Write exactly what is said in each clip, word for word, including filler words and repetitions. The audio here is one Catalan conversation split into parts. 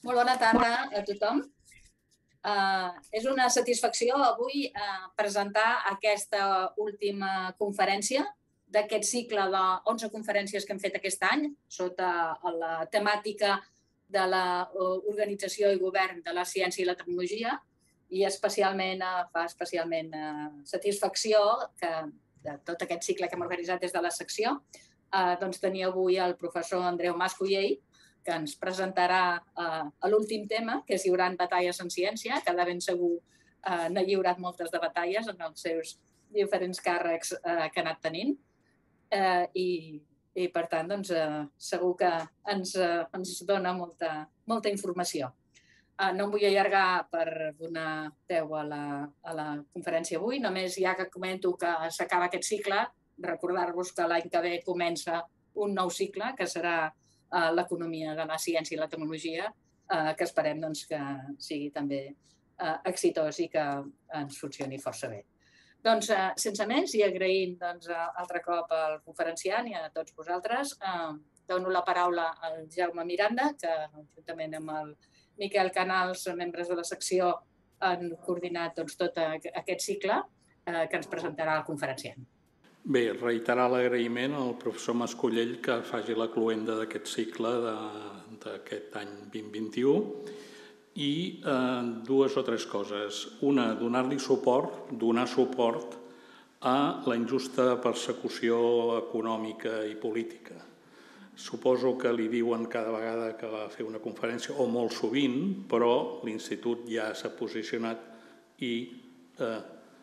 Molt bona tarda a tothom. Uh, és una satisfacció avui uh, presentar aquesta última conferència d'aquest cicle d'onze conferències que hem fet aquest any sota la temàtica de l'organització i govern de la ciència i la tecnologia, i especialment uh, fa especialment uh, satisfacció que de tot aquest cicle que hem organitzat des de la secció uh, doncs tenir avui el professor Andreu Mas-Collell, que ens presentarà uh, l'últim tema, que és Lliurant batalles en ciència, que de ben segur uh, n'ha lliurat moltes de batalles en els seus diferents càrrecs uh, que ha anat tenint. Uh, i, I, per tant, doncs, uh, segur que ens, uh, ens dona molta, molta informació. Uh, no em vull allargar per donar peu a la, a la conferència avui, només ja que comento que s'acaba aquest cicle, recordar-vos que l'any que ve comença un nou cicle, que serà Uh, l'economia de la ciència i la tecnologia, uh, que esperem doncs, que sigui també uh, exitós i que ens funcioni força bé. Doncs, uh, sense més, i agraint doncs, uh, altre cop al conferenciant i a tots vosaltres, uh, dono la paraula al Jaume Miranda, que juntament amb el Miquel Canals, membres de la secció, han coordinat doncs, tot aquest cicle uh, que ens presentarà el conferenciant. Bé, reiterar l'agraïment al professor Mas-Collell que faci la cloenda d'aquest cicle d'aquest any vint vint-i-u i eh, dues o tres coses. Una, donar-li suport, donar suport a la injusta persecució econòmica i política. Suposo que li diuen cada vegada que va fer una conferència, o molt sovint, però l'Institut ja s'ha posicionat i eh,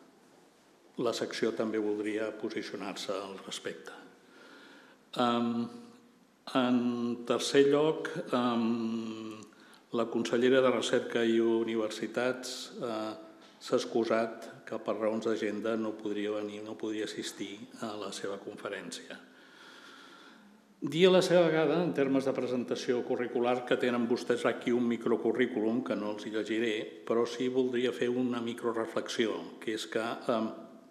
la secció també voldria posicionar-se al respecte. Um, en tercer lloc, um, la consellera de Recerca i Universitats uh, s'ha excusat que per raons d'agenda no podria venir, no podria assistir a la seva conferència. Dir a la seva vegada, en termes de presentació curricular, que tenen vostès aquí un microcurrículum, que no els hi llegiré, però sí voldria fer una microreflexió, que és que um,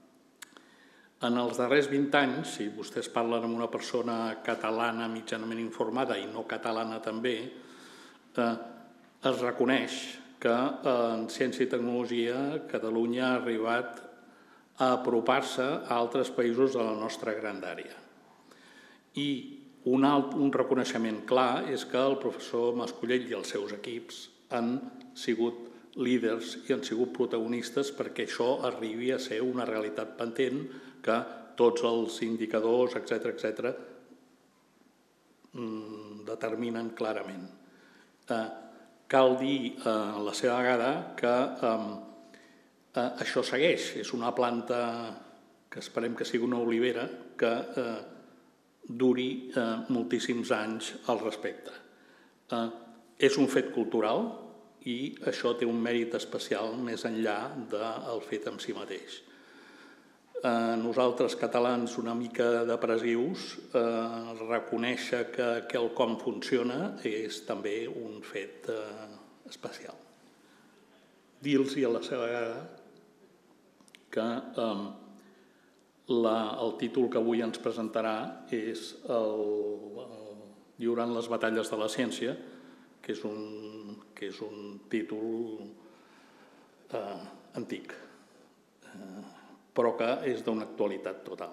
en els darrers vint anys, si vostès parlen amb una persona catalana mitjanament informada i no catalana també, eh, es reconeix que en ciència i tecnologia Catalunya ha arribat a apropar-se a altres països de la nostra grandària. I un, alt, un reconeixement clar és que el professor Mas-Collell i els seus equips han sigut líders i han sigut protagonistes perquè això arribi a ser una realitat patent que tots els indicadors, etcètera, etcètera, determinen clarament. Eh, cal dir a eh, la seva vegada que eh, eh, això segueix. És una planta que esperem que sigui una olivera que eh, duri eh, moltíssims anys al respecte. Eh, és un fet cultural i això té un mèrit especial més enllà del fet en si mateix. Eh, nosaltres, catalans, una mica depressius, eh, reconèixer que quelcom funciona és també un fet eh, especial. Dir-los a la seva vegada que eh, la, el títol que avui ens presentarà és el, el Lliurant les batalles de la ciència, que és un, que és un títol eh, antic. Eh, però que és d'una actualitat total.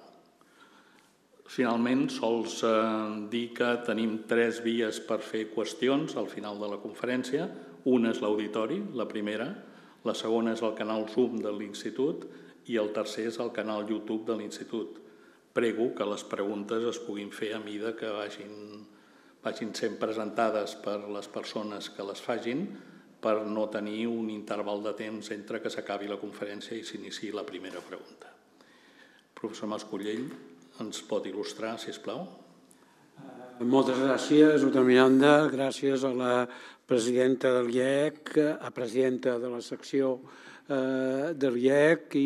Finalment, sols eh, dir que tenim tres vies per fer qüestions al final de la conferència. Una és l'auditori, la primera, la segona és el canal Zoom de l'Institut i el tercer és el canal YouTube de l'Institut. Prego que les preguntes es puguin fer a mida que vagin, vagin sent presentades per les persones que les facin, per no tenir un interval de temps entre que s'acabi la conferència i s'iniciï la primera pregunta. Professor Mas-Collell, ens pot il·lustrar, si us plau? Moltes gràcies, doctor Miranda. Gràcies a la presidenta de l'I E C, a presidenta de la secció de l'I E C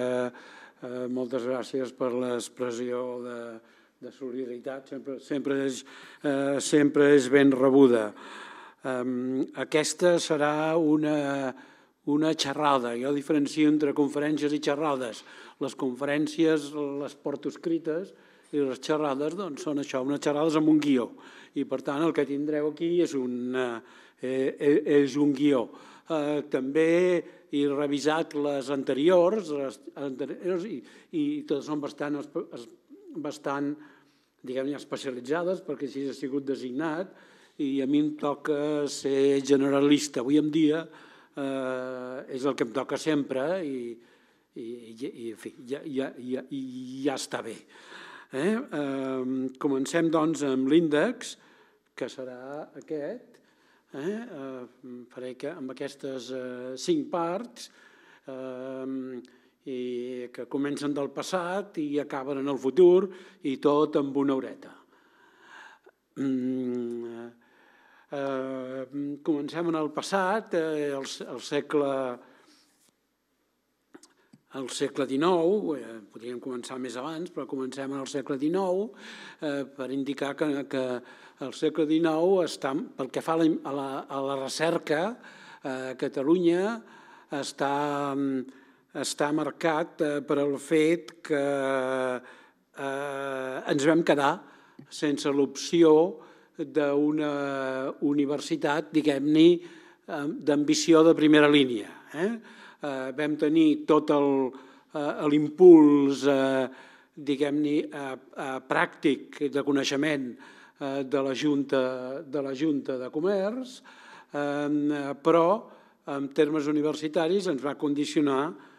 i moltes gràcies per l'expressió de, de solidaritat. Sempre, sempre, és, sempre és ben rebuda. Um, aquesta serà una, una xerrada. Jo diferencio entre conferències i xerrades. Les conferències les porto escrites i les xerrades doncs, són això, unes xerrades amb un guió. I per tant el que tindreu aquí és una, és un guió. També he revisat les anteriors i totes són bastant, bastant diguem-ne, especialitzades, perquè així ha sigut designat, i a mi em toca ser generalista. Avui en dia és el que em toca sempre i, i en fi, ja, ja, ja, ja està bé. Eh? Eh, comencem, doncs, amb l'índex, que serà aquest. Eh? Eh, faré que amb aquestes eh, cinc parts eh, i que comencen del passat i acaben en el futur i tot amb una horeta. Mm, eh, comencem en el passat, eh, el, el segle al segle dinou, eh, podríem començar més abans, però comencem en el segle dinou, eh, per indicar que, que el segle dinou, està, pel que fa a la, a la, a la recerca, eh, Catalunya està, està marcat eh, per el fet que eh, ens vam quedar sense l'opció d'una universitat, diguem-ne, eh, d'ambició de primera línia. Eh? Eh, vam tenir tot l'impuls, eh, diguem-ne, eh, eh, pràctic de coneixement eh, de la Junta de, la Junta de Comerç, eh, però en termes universitaris ens va condicionar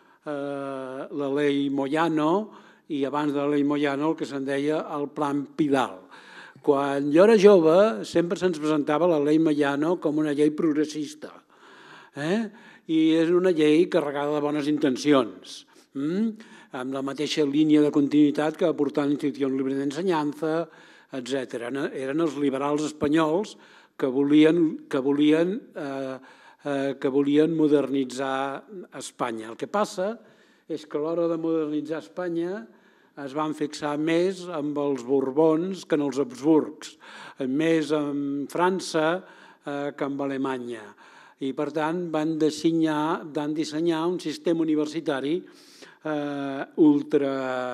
eh, la llei Moyano i abans de la llei Moyano el que se'n deia el Plan Pidal. Quan jo era jove sempre se'ns presentava la llei Moyano com una llei progressista, eh? I és una llei carregada de bones intencions, mm? amb la mateixa línia de continuïtat que va portar l'Institució Libre d'Ensenyança, etcètera. Eren els liberals espanyols que volien, que volien, eh, eh, que volien modernitzar Espanya. El que passa és que a l'hora de modernitzar Espanya es van fixar més amb els Borbons que en els Habsburgs, més amb França eh, que amb Alemanya. I, per tant, van dissenyar, van dissenyar un sistema universitari eh, ultra,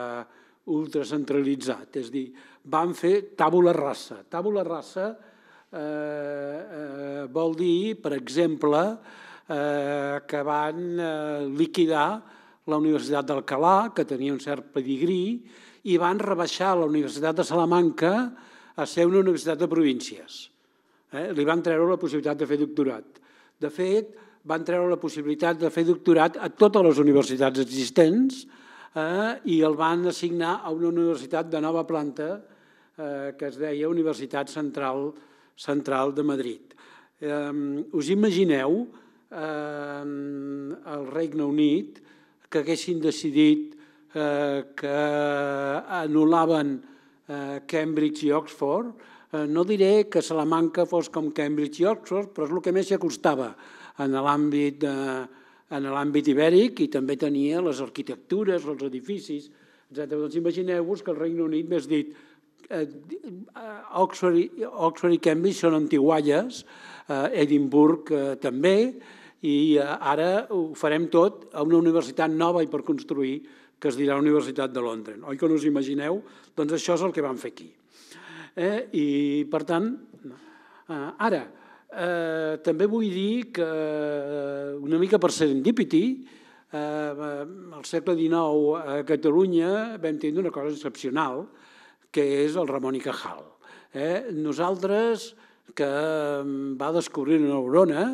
ultra centralitzat. És a dir, van fer tàbula rasa. Tàbula rasa eh, eh, vol dir, per exemple, eh, que van eh, liquidar la Universitat d'Alcalà, que tenia un cert pedigrí, i van rebaixar la Universitat de Salamanca a ser una universitat de províncies. Eh? Li van treure la possibilitat de fer doctorat. De fet, van treure la possibilitat de fer doctorat a totes les universitats existents eh, i el van assignar a una universitat de nova planta eh, que es deia Universitat Central, Central de Madrid. Eh, us imagineu eh, al Regne Unit que haguessin decidit eh, que anul·laven eh, Cambridge i Oxford. No diré que Salamanca fos com Cambridge i Oxford, però és el que més s'hi acostava en l'àmbit en l'àmbit ibèric i també tenia les arquitectures, els edificis, etcètera. Doncs imagineu-vos que el Regne Unit m'has dit Oxford i Cambridge són antigualles, Edimburg també, i ara ho farem tot a una universitat nova i per construir que es dirà Universitat de Londres. Oi que no us imagineu? Doncs això és el que van fer aquí. Eh, I, per tant, eh, ara, eh, també vull dir que una mica per serendipity, eh, al segle dinou a Catalunya vam tenir una cosa excepcional, que és el Ramon i Cajal. Eh, nosaltres, que va descobrir una neurona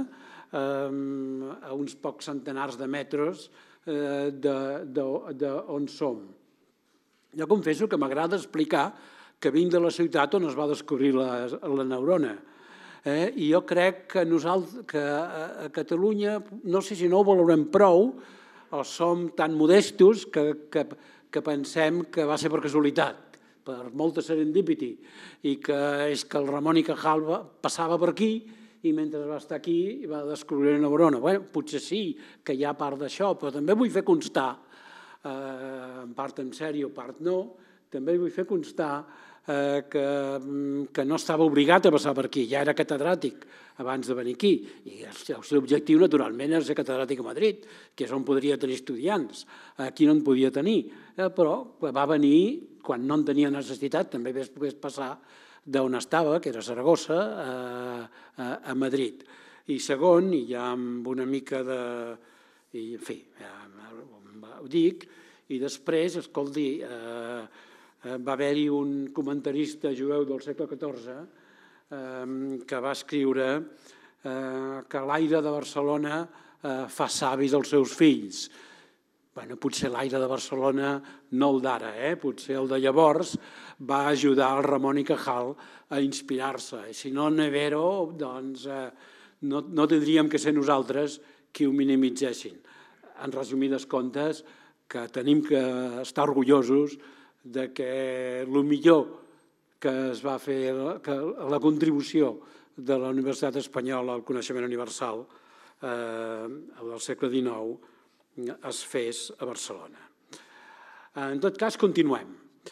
eh, a uns pocs centenars de metres eh, d'on som. Jo confesso que m'agrada explicar que vinc de la ciutat on es va descobrir la, la neurona. Eh? I jo crec que nosaltres, que a Catalunya, no sé si no ho valorem prou, o som tan modestos que, que, que pensem que va ser per casualitat, per molta serendipity, i que és que el Ramon i Cajal passava per aquí i mentre va estar aquí va descobrir la neurona. Bé, potser sí que hi ha part d'això, però també vull fer constar, eh, en part en sèrio, part no, també vull fer constar eh, que, que no estava obligat a passar per aquí, ja era catedràtic abans de venir aquí, i el seu objectiu naturalment era ser catedràtic a Madrid, que és on podria tenir estudiants, aquí no en podia tenir, eh, però va venir quan no en tenia necessitat, també pogués passar d'on estava, que era Saragossa, a, a, a Madrid. I segon, i ja amb una mica de... I, en fi, ja ho dic, i després, escolti, eh, va haver-hi un comentarista jueu del segle catorze eh, que va escriure eh, que l'aire de Barcelona eh, fa savis als seus fills. Bueno, potser l'aire de Barcelona, no el d'ara, eh? Potser el de llavors, va ajudar el Ramon i Cajal a inspirar-se. Si no, Nevero, doncs eh, no, no tindríem que ser nosaltres qui ho minimitzessin. En resumides comptes, que tenim que estar orgullosos de que el millor que es va fer, que la contribució de la Universitat Espanyola al coneixement universal eh, del segle dinou es fes a Barcelona. En tot cas, continuem.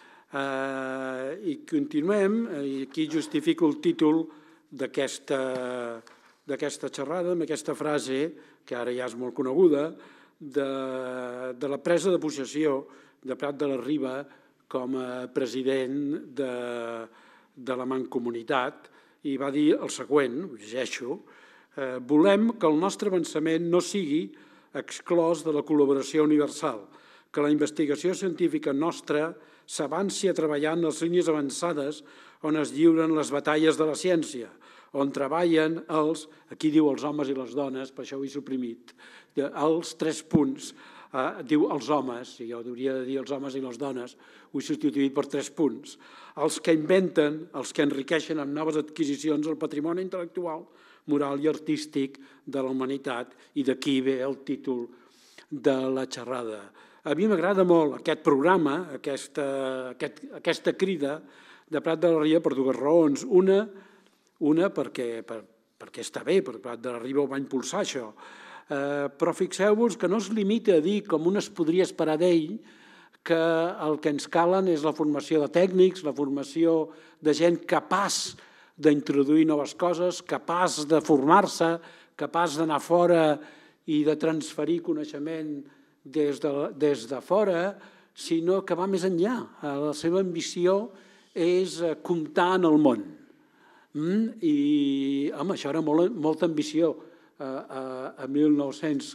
Eh, I continuem, i aquí justifico el títol d'aquesta d'aquesta xerrada, amb aquesta frase, que ara ja és molt coneguda, de, de la presa de possessió de Prat de la Riba com a president de, de la Mancomunitat, i va dir el següent, ho llegeixo, eh, volem que el nostre avançament no sigui exclòs de la col·laboració universal, que la investigació científica nostra s'avanci a treballar en les línies avançades on es lliuren les batalles de la ciència, on treballen els, aquí diu els homes i les dones, per això ho he suprimit, els tres punts, eh, diu els homes, i jo hauria de dir els homes i les dones, ho he substituït per tres punts, els que inventen, els que enriqueixen amb noves adquisicions el patrimoni intel·lectual, moral i artístic de la humanitat, i d'aquí ve el títol de la xerrada. A mi m'agrada molt aquest programa, aquesta, aquest, aquesta crida de Prat de la Riba per dues raons. Una, una perquè, per, perquè està bé, perquè Prat de la Riba ho va impulsar això, eh, però fixeu-vos que no es limita a dir, com un es podria esperar d'ell, que el que ens calen és la formació de tècnics, la formació de gent capaç d'introduir noves coses, capaç de formar-se, capaç d'anar fora i de transferir coneixement des de, des de fora, sinó que va més enllà. La seva ambició és comptar en el món. Mm? I, home, això era molt, molta ambició a, a, a mil nou-cents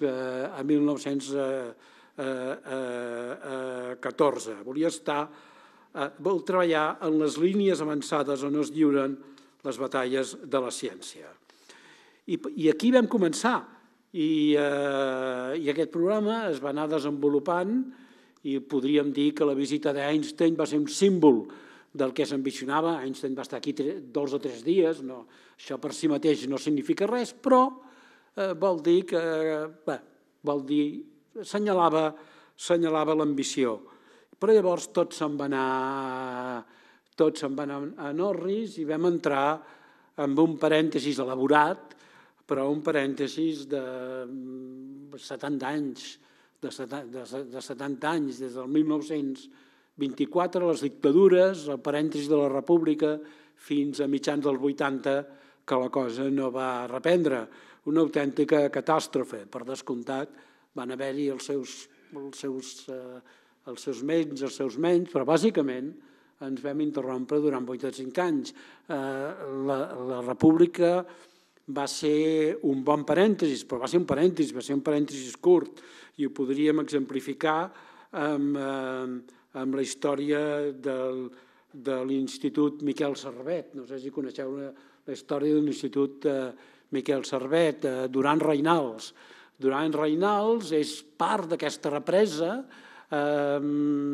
catorze. Volia estar, vol treballar en les línies avançades on es lliuren les batalles de la ciència. I, i aquí vam començar. I, eh, I aquest programa es va anar desenvolupant i podríem dir que la visita d'Einstein va ser un símbol del que s'ambicionava. Einstein va estar aquí dos o tres dies, no, això per si mateix no significa res, però eh, vol dir que, bé, vol dir, senyalava, senyalava l'ambició. Però llavors tot se'n va anar, tot se'n va anar a Norris i vam entrar amb un parèntesis elaborat, però un parèntesis de setanta anys, de setanta anys, des del mil nou-cents vint-i-quatre, les dictadures, el parèntesi de la República, fins a mitjans dels vuitanta, que la cosa no va reprendre. Una autèntica catàstrofe. Per descomptat, van haver-hi els seus, els seus, eh, els seus menys, els seus menys, però bàsicament ens vam interrompre durant vuitanta-cinc anys. Eh, la, la República va ser un bon parèntesis, però va ser un parèntesis, va ser un parèntesis curt, i ho podríem exemplificar amb, eh, amb la història del, de l'Institut Miquel Servet. No sé si coneixeu la, la història de l'Institut eh, Miquel Servet, eh, Duran Reynals. Duran Reynals és part d'aquesta represa, eh,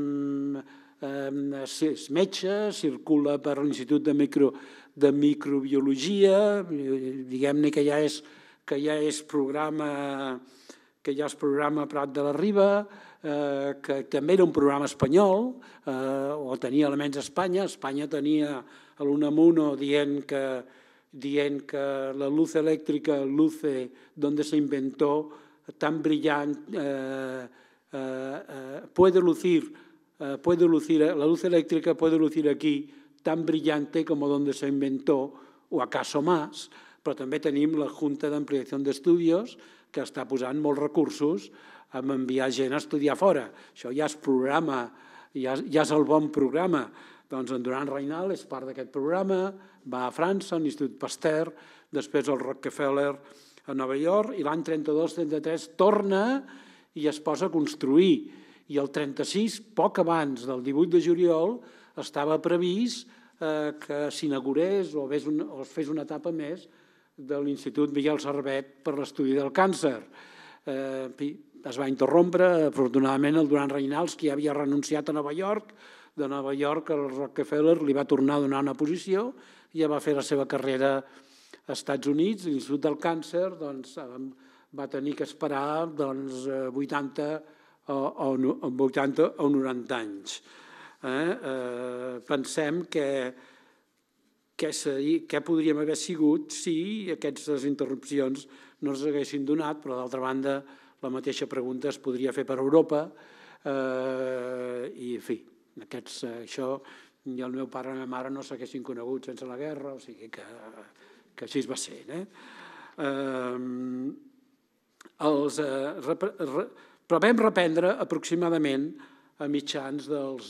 eh, és metge, circula per l'Institut de Micro de microbiologia, diguem-ne que ja és, que ja és programa, que ja és programa Prat de la Riba, eh, que també era un programa espanyol, eh, o tenia elements a Espanya. Espanya tenia l'Unamuno dient que, dient que la luz elèctrica, luce donde se inventó, tan brillant, eh, eh, eh, puede lucir, eh, puede lucir, la luz elèctrica puede lucir aquí, tan brillante como donde se inventó, o acaso más, però també tenim la Junta d'Ampliació d'Estudios, que està posant molts recursos a enviar gent a estudiar fora. Això ja és programa, ja, ja és el bon programa. Doncs en Duran Reynal és part d'aquest programa, va a França, a l'Institut Pasteur, després al Rockefeller a Nova York, i l'any trenta-dos trenta-tres torna i es posa a construir. I el trenta-sis, poc abans del divuit de juliol, estava previst que s'inaugurés o es fes una etapa més de l'Institut Miguel Servet per l'estudi del càncer. Es va interrompre, afortunadament, el Duran Reynals, que ja havia renunciat a Nova York. De Nova York, el Rockefeller li va tornar a donar una posició i ja va fer la seva carrera als Estats Units. L'Institut del Càncer va tenir que esperar vuitanta o noranta anys. Pensem què podríem haver sigut si aquestes interrupcions no s'haguessin donat, però d'altra banda la mateixa pregunta es podria fer per Europa i, en fi, això i el meu pare i la meva mare no s'haguessin conegut sense la guerra, o sigui que així va ser. Però vam reprendre aproximadament a mitjans dels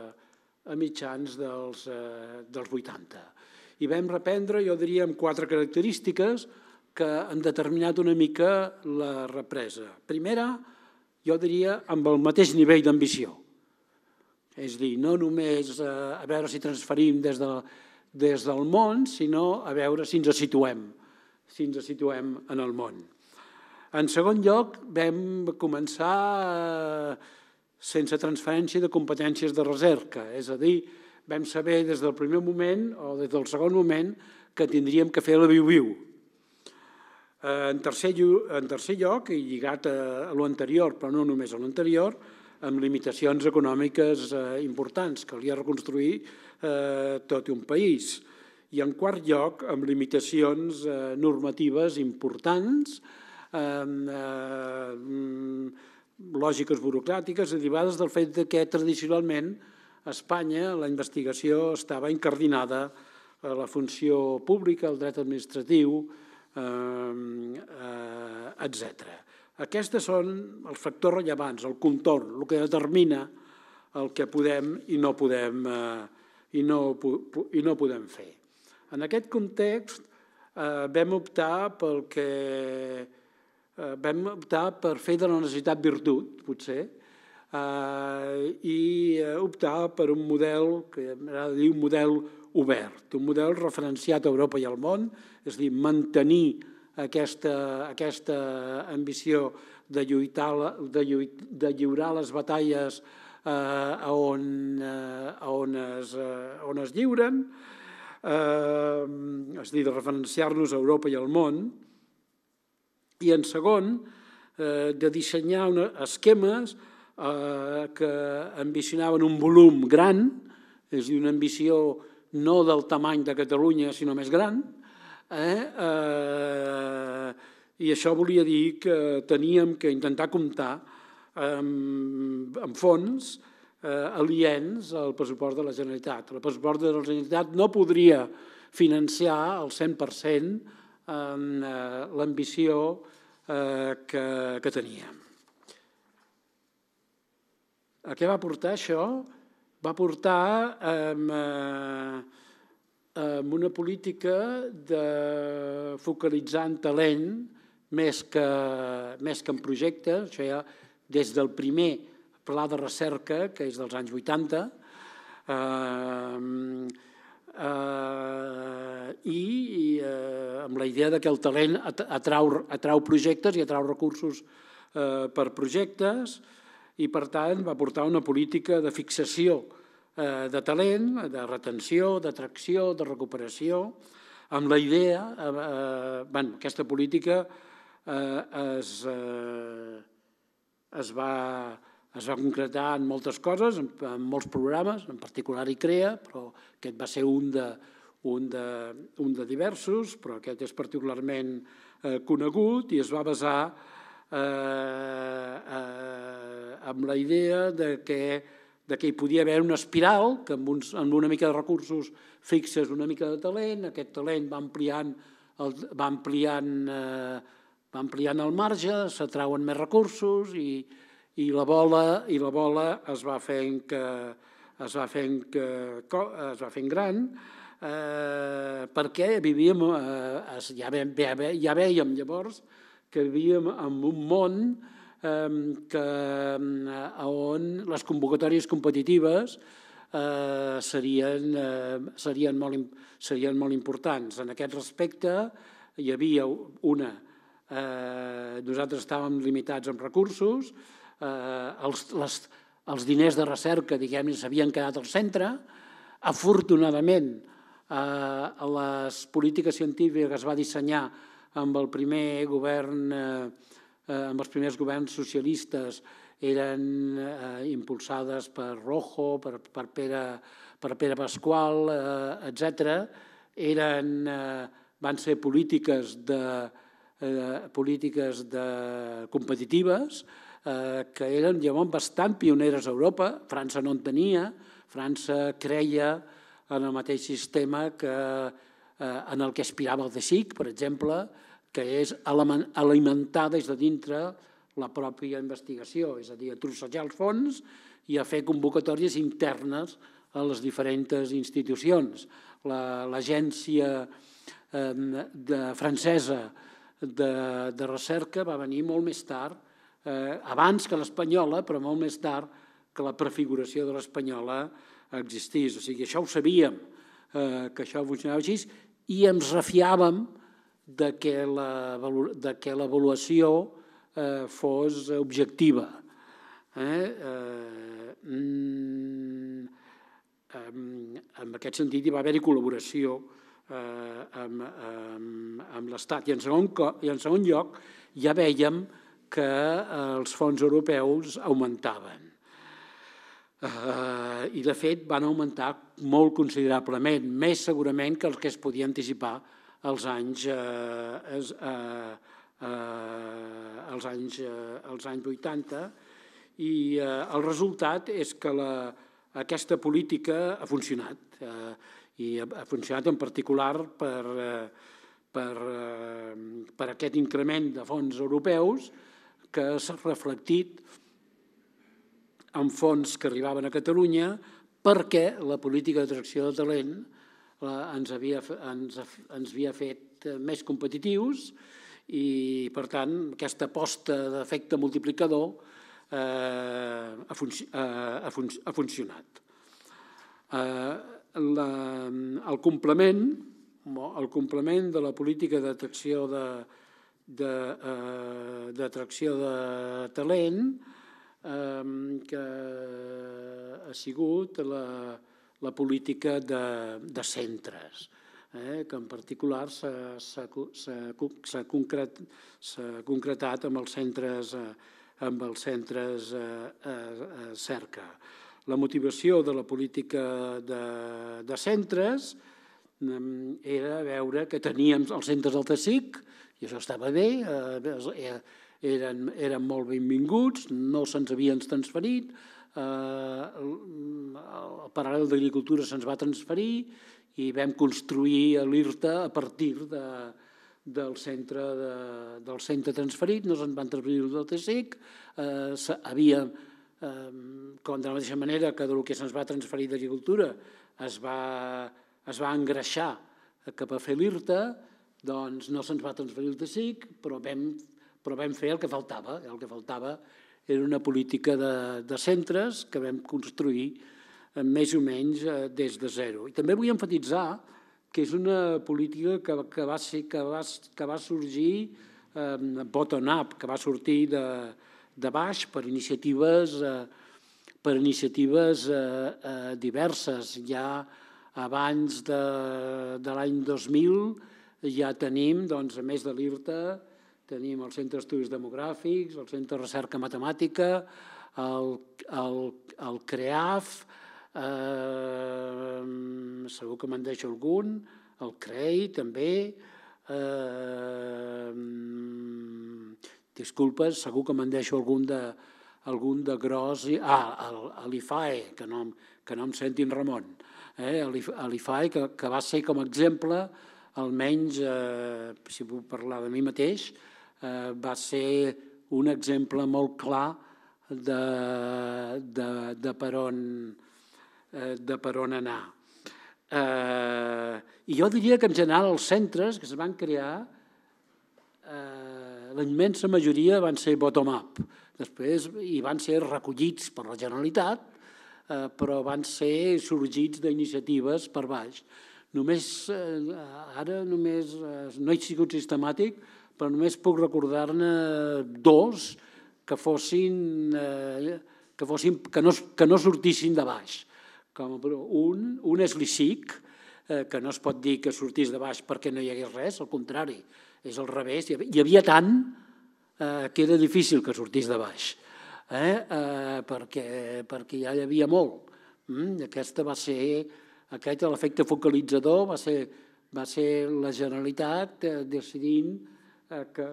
vuitanta. I vam reprendre, jo diria, amb quatre característiques que han determinat una mica la represa. Primera, jo diria, amb el mateix nivell d'ambició. És a dir, no només a veure si transferim des del món, sinó a veure si ens situem, si ens situem en el món. En segon lloc, vam començar sense transferència de competències de recerca, és a dir, vam saber des del primer moment o des del segon moment que tindríem que fer la viu-viu. En tercer lloc, i lligat a l'anterior, però no només a l'anterior, amb limitacions econòmiques importants, calia reconstruir tot un país. I en quart lloc, amb limitacions normatives importants, lògiques burocràtiques derivades del fet que tradicionalment a Espanya la investigació estava incardinada a la funció pública, al dret administratiu, etcètera. Aquests són els factors rellevants, el contorn, el que determina el que podem i no podem fer. En aquest context vam optar pel que vam optar per fer de la necessitat virtut, potser, i optar per un model que m'agrada dir un model obert, un model referenciat a Europa i al món, és a dir, mantenir aquesta ambició de lliurar les batalles on es lliuren, és a dir, de referenciar-nos a Europa i al món, i en segon, de dissenyar esquemes que ambicionaven un volum gran, és a dir, una ambició no del tamany de Catalunya, sinó més gran, i això volia dir que teníem que intentar comptar amb fons aliens al pressupost de la Generalitat. El pressupost de la Generalitat no podria financiar al cent per cent l'ambició que teníem. A què va portar això? Va portar a una política de focalitzar en talent més que en projectes, això ja des del primer pla de recerca, que és dels anys vuitanta, i amb la idea que el talent atrau projectes i atrau recursos per projectes, i per tant va portar una política de fixació de talent, de retenció, d'atracció, de recuperació, amb la idea, aquesta política es va concretar en moltes coses, en molts programes, en particular ICREA, però aquest va ser un de diversos, però aquest és particularment conegut i es va basar amb la idea que hi podia haver una espiral, que amb una mica de recursos fixes, una mica de talent, aquest talent va ampliant el marge, s'atrauen més recursos i la bola es va fent gran perquè vivíem, ja vèiem llavors que vivíem en un món on les convocatòries competitives serien molt importants. En aquest respecte hi havia una, nosaltres estàvem limitats amb recursos, els diners de recerca, diguem, s'havien quedat al centre. Afortunadament, les polítiques científiques que es va dissenyar amb el primer govern, amb els primers governs socialistes, eren impulsades per Rojo, per Pere Pasqual, etcètera. Van ser polítiques competitives que eren llavors bastant pioneres a Europa. França no en tenia. França creia en el mateix sistema en el que aspirava el C S I C, per exemple, que és alimentar des de dintre la pròpia investigació, és a dir, a trossejar els fons i a fer convocatòries internes a les diferents institucions. L'agència francesa de recerca va venir molt més tard, abans que l'espanyola, però molt més tard que la prefiguració de l'espanyola existís. O sigui, això ho sabíem, que això funcionava així, i ens refiàvem que l'avaluació fos objectiva. En aquest sentit hi va haver-hi col·laboració amb l'Estat. I en segon lloc ja vèiem que els fons europeus augmentaven. I de fet van augmentar molt considerablement, més segurament que els que es podia anticipar als anys als anys vuitanta, i el resultat és que aquesta política ha funcionat, i ha funcionat en particular per aquest increment de fons europeus que s'ha reflectit en fons que arribaven a Catalunya, perquè la política d'atracció de talent ens havia fet més competitius i, per tant, aquesta aposta d'efecte multiplicador ha funcionat. El complement de la política d'atracció de talent que ha sigut la política de centres, que en particular s'ha concretat amb els centres cerca. La motivació de la política de centres era veure que teníem els centres del C S I C, i això estava bé, eren molt benvinguts, no se'ns havien transferit, el Paral·lel d'Agricultura se'ns va transferir i vam construir l'IRTA a partir del centre transferit, no se'ns van transferir del C S I C, havia, com de la mateixa manera que del que se'ns va transferir d'Agricultura es va engreixar cap a fer l'IRTA, doncs no se'ns va transferir el C S I C, però vam fer el que faltava. El que faltava era una política de centres que vam construir més o menys des de zero. I també vull emfatitzar que és una política que va sorgir bottom-up, que va sortir de baix per iniciatives diverses. Ja abans de l'any dos mil ja tenim, a més de l'IRTA, tenim el Centre d'Estudis Demogràfics, el Centre de Recerca Matemàtica, el CREAF, segur que me'n deixo algun, el CREI també, disculpes, segur que me'n deixo algun de gros, ah, l'I F A E, que no em sentin Ramon, l'I F A E que va ser com a exemple, almenys, si puc parlar de mi mateix, va ser un exemple molt clar de per on anar. Eh, I jo diria que en general els centres que es van crear, eh, la immensa majoria van ser bottom-up, després hi van ser recollits per la Generalitat, eh, però van ser sorgits d'iniciatives per baix. Només, eh, ara només, eh, no he sigut sistemàtic, però només puc recordar-ne dos que fossin, eh, que, fossin que, no, que no sortissin de baix. Com un, un és l'I C I C, eh, que no es pot dir que sortís de baix perquè no hi hagués res, al contrari, és al revés. Hi havia tant eh, que era difícil que sortís de baix, eh? Eh, perquè, perquè ja hi havia molt. Mm? Aquesta va ser, aquest l'efecte focalitzador va ser, va ser la Generalitat eh, decidint eh, que...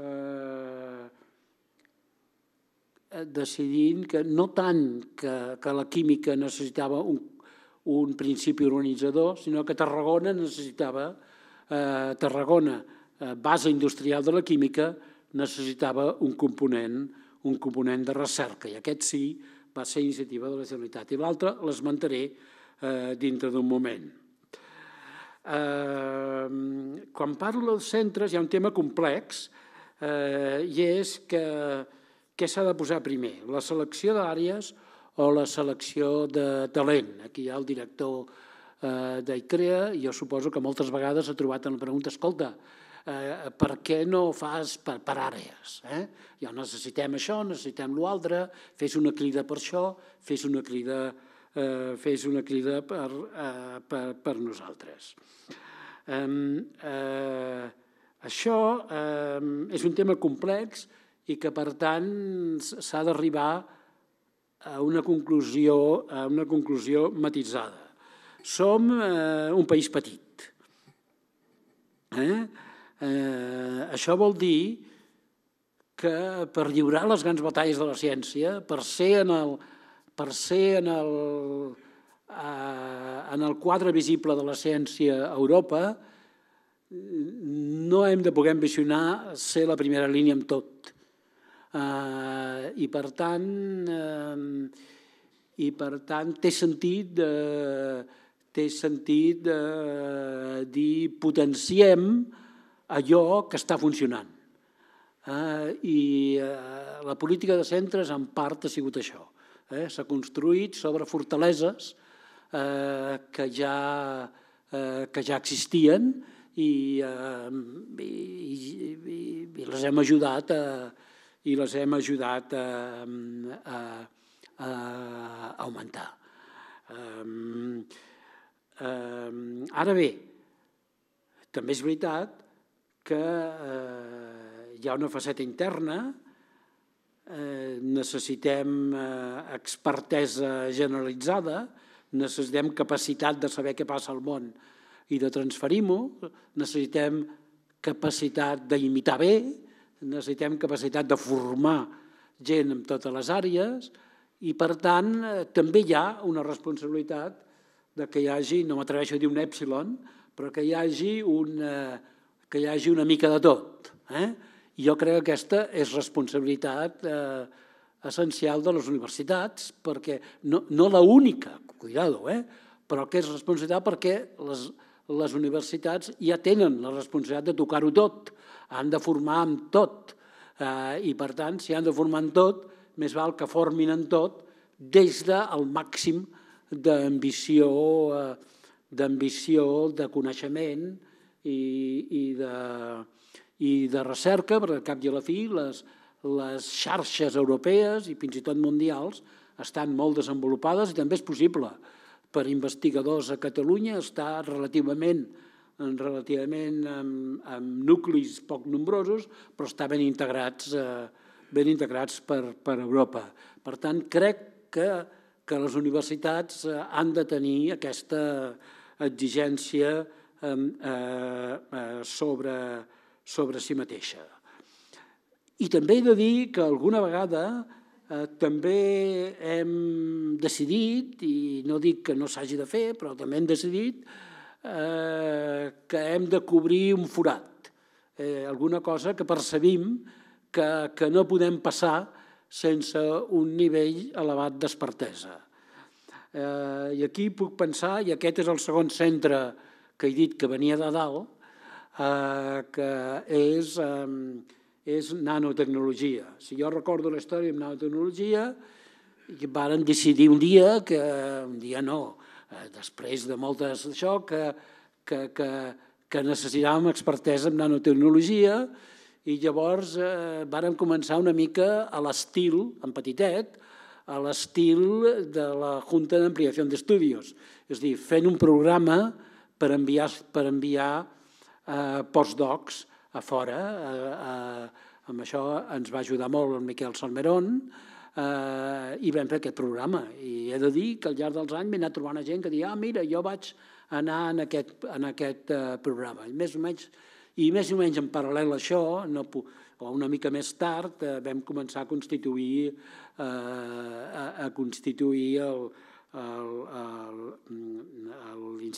decidint que no tant que, que la química necessitava un, un principi organitzador, sinó que Tarragona necessitava, eh, Tarragona, eh, base industrial de la química, necessitava un component, un component de recerca, i aquest sí va ser iniciativa de la Generalitat. I l'altre l'esmentaré eh, dintre d'un moment. Eh, quan parlo dels centres hi ha un tema complex, eh, i és que què s'ha de posar primer, la selecció d'àrees o la selecció de talent? Aquí hi ha el director eh, d'ICREA i jo suposo que moltes vegades ha trobat en la pregunta, escolta, eh, per què no fas per, per àrees? Eh? Ja necessitem això, necessitem l'altre, fes una crida per això, fes una crida, eh, fes una crida per, eh, per, per nosaltres. Eh, eh, això eh, és un tema complex i que, per tant, s'ha d'arribar a una conclusió, a una conclusió matisada. Som eh, un país petit. Eh? Eh, això vol dir que per lliurar les grans batalles de la ciència, per ser en el, per ser en el, eh, en el quadre visible de la ciència a Europa, no hem de poder ambicionar ser la primera línia en tot. Uh, i per tant uh, i per tant té sentit de, té sentit de dir potenciem allò que està funcionant, uh, i uh, la política de centres en part ha sigut això, eh? S'ha construït sobre fortaleses uh, que, ja, uh, que ja existien i, uh, i, i, i les hem ajudat a i les hem ajudat a, a, a augmentar. Um, um, ara bé, també és veritat que uh, hi ha una faceta interna, uh, necessitem uh, expertesa generalitzada, necessitem capacitat de saber què passa al món i de transferir-ho, necessitem capacitat d'imitar bé, necessitem capacitat de formar gent en totes les àrees i, per tant, també hi ha una responsabilitat de que hi hagi, no m'atreveixo a dir un èpsilon, però que hi hagi una, que hi hagi una mica de tot. Eh? I jo crec que aquesta és responsabilitat eh, essencial de les universitats, perquè no, no l'única, cuidado, eh? però que és responsabilitat perquè les, les universitats ja tenen la responsabilitat de tocar-ho tot, han de formar en tot, eh, i per tant, si han de formar en tot, més val que formin en tot des del màxim d'ambició, eh, d'ambició, de coneixement i, i, de, i de recerca, perquè al cap i a la fi les, les xarxes europees i fins i tot mundials estan molt desenvolupades i també és possible per investigadors a Catalunya estar relativament relativament amb, amb nuclis poc nombrosos, però estar ben integrats, eh, ben integrats per, per Europa. Per tant, crec que, que les universitats eh, han de tenir aquesta exigència eh, eh, sobre, sobre si mateixa. I també he de dir que alguna vegada eh, també hem decidit, i no dic que no s'hagi de fer, però també hem decidit Eh, que hem de cobrir un forat, eh, alguna cosa que percebim que, que no podem passar sense un nivell elevat d'expertesa. I aquí puc pensar, i aquest és el segon centre que he dit que venia de dalt, que és, és nanotecnologia. Si jo recordo la història amb nanotecnologia, varen decidir un dia, que un dia no, després de moltes d'això, que, que, que, que necessitàvem expertesa en nanotecnologia i llavors eh, varen començar una mica a l'estil, en petitet, a l'estil de la Junta d'Ampliació d'Estudios, és a dir, fent un programa per enviar, per enviar eh, postdocs a fora. Eh, eh, amb això ens va ajudar molt el Miquel Salmerón eh, i vam fer aquest programa. I he de dir que al llarg dels anys m'he anat trobant gent que deia ah, mira, jo vaig anar en aquest, en aquest eh, programa. I més o menys, i més o menys en paral·lel a això, no puc, o una mica més tard, eh, vam començar a constituir, eh, a, a constituir el, el, el, el,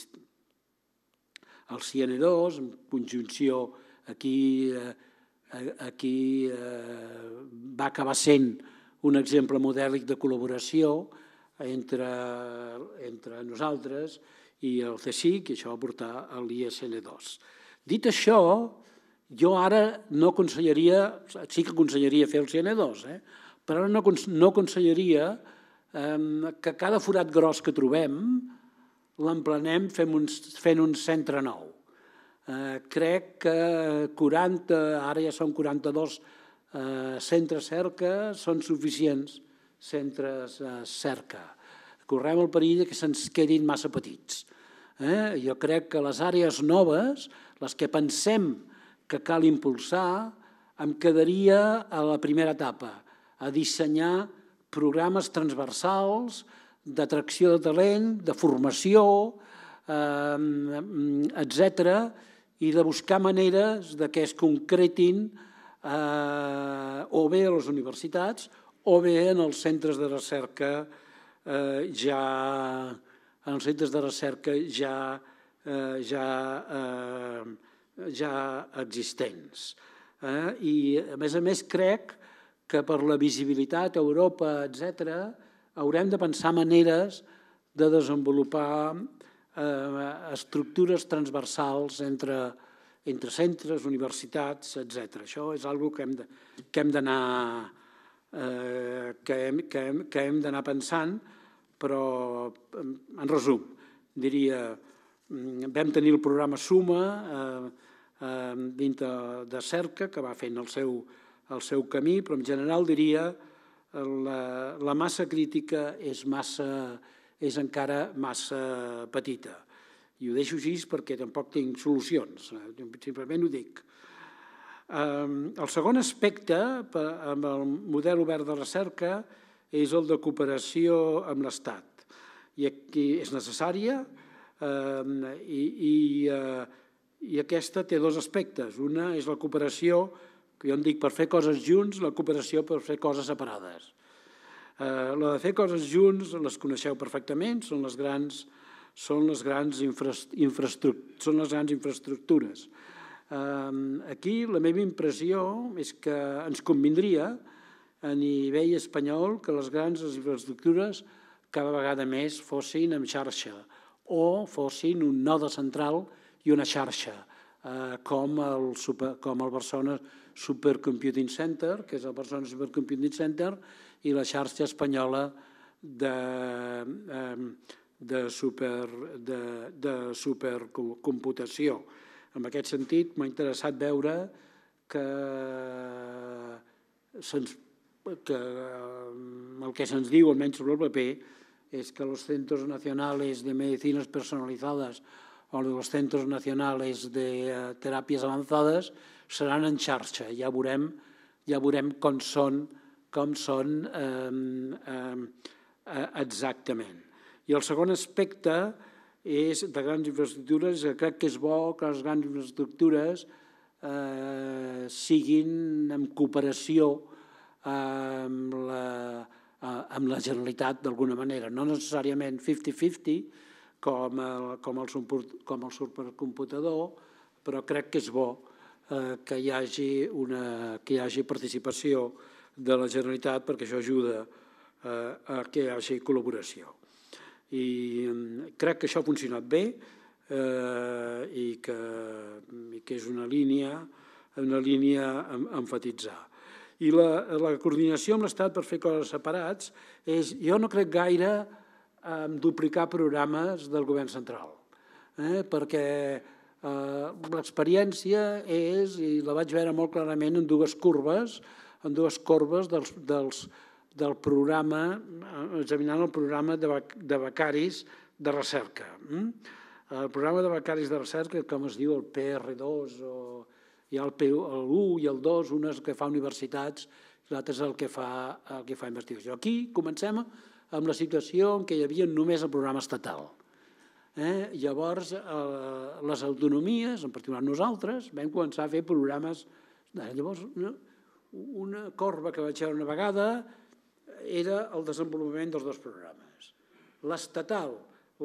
el C N dos, en conjunció aquí, eh, aquí eh, va acabar sent un exemple modèlic de col·laboració entre, entre nosaltres i el C S I C, i això va portar a l'I S N dos. Dit això, jo ara no aconsellaria, sí que aconsellaria fer el C N dos, eh? però ara no, no aconsellaria eh, que cada forat gros que trobem l'emplenem fent un, fent un centre nou. Eh, crec que quaranta, ara ja són quaranta-dos eh, centres cerca, són suficients centres eh, cerca. Correm el perill que se'ns quedin massa petits. Eh? Jo crec que les àrees noves, les que pensem que cal impulsar, em quedaria a la primera etapa, a dissenyar programes transversals d'atracció de talent, de formació, eh, etcètera, i de buscar maneres de que es concretin eh, o bé a les universitats o bé en els centres de recerca eh, ja en els centres de recerca ja, eh, ja, eh, ja existents. Eh? I, a més a més, crec que per la visibilitat a Europa, etcètera, haurem de pensar maneres de desenvolupar eh, estructures transversals entre, entre centres, universitats, etcètera. Això és una cosa que hem de, que hem d'anar eh, que hem, que hem, que hem d'anar pensant, però, en resum, diria, vam tenir el programa Suma eh, eh, dintre de cerca, que va fent el seu, el seu camí, però en general diria la, la massa crítica és, massa, és encara massa petita. I ho deixo així perquè tampoc tinc solucions, simplement ho dic. El segon aspecte, amb el model obert de recerca, és el de cooperació amb l'Estat. I aquí és necessària i, i, i aquesta té dos aspectes. Una és la cooperació, que jo en dic per fer coses junts, la cooperació per fer coses separades. La de fer coses junts les coneixeu perfectament, són les grans, són les grans, infraestructures, són les grans infraestructures. Aquí la meva impressió és que ens convindria a nivell espanyol que les grans infraestructures cada vegada més fossin en xarxa o fossin un node central i una xarxa, com el, super, com el Barcelona Supercomputing Center, que és el Barcelona Supercomputing Center, i la xarxa espanyola de, de, super, de, de supercomputació. En aquest sentit, m'ha interessat veure que se'ns que el que se'ns diu, almenys sobre el paper, és que els centres nacionals de medicinas personalitzades o els centres nacionals de teràpies avançades seran en xarxa. Ja veurem, ja veurem com són, com són eh, eh, exactament. I el segon aspecte és de grans infraestructures. Crec que és bo que les grans infraestructures eh, siguin en cooperació amb la, amb la Generalitat d'alguna manera, no necessàriament cinquanta cinquanta com el, com el, com el supercomputador, però crec que és bo eh, que, hi hagi una, que hi hagi participació de la Generalitat perquè això ajuda eh, a que hi hagi col·laboració. I crec que això ha funcionat bé i que és una línia una línia a enfatitzar. I la coordinació amb l'Estat per fer coses separats és, jo no crec gaire en duplicar programes del govern central, perquè l'experiència és, i la vaig veure molt clarament en dues curves, en dues corbes del programa, examinant el programa de becaris de recerca. El programa de becaris de recerca, com es diu, el P R dos, hi ha l'u i el dos, un és el que fa universitats i l'altre és el que fa investigació. Aquí comencem amb la situació en què hi havia només el programa estatal. Llavors, les autonomies, en particular nosaltres, vam començar a fer programes. Llavors, una corba que vaig veure una vegada era el desenvolupament dels dos programes. L'estatal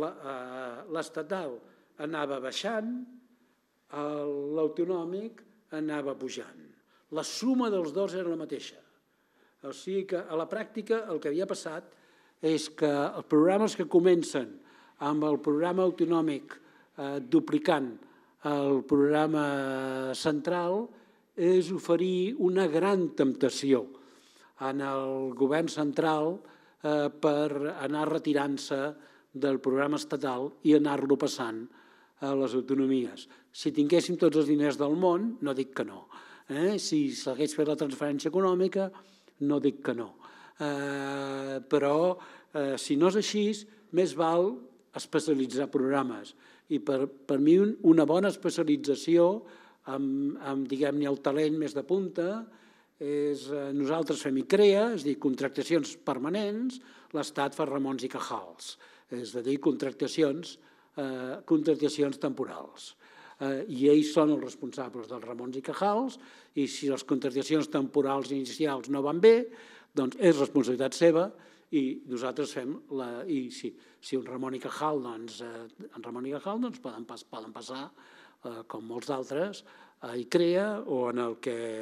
anava baixant, l'autonòmic anava pujant. La suma dels dos era la mateixa. O sigui que a la pràctica el que havia passat és que els programes que comencen amb el programa autonòmic duplicant el programa central és oferir una gran temptació en el govern central per anar retirant-se del programa estatal i anar-lo passant a les autonomies. Si tinguéssim tots els diners del món, no dic que no. Si s'hagués fet la transferència econòmica, no dic que no. Però, si no és així, més val especialitzar programes. I per mi una bona especialització amb, diguem-ne, el talent més de punta és nosaltres fem ICREA, és a dir, contractacions permanents, l'Estat fa Ramons i Cajals, és a dir, contractacions contractacions temporals. I ells són els responsables dels Ramons i Cajals i si les contractacions temporals inicials no van bé, doncs és responsabilitat seva i nosaltres fem la... I si un Ramon i Cajal, doncs, en Ramon i Cajal poden passar, com molts d'altres, a ICREA o en el que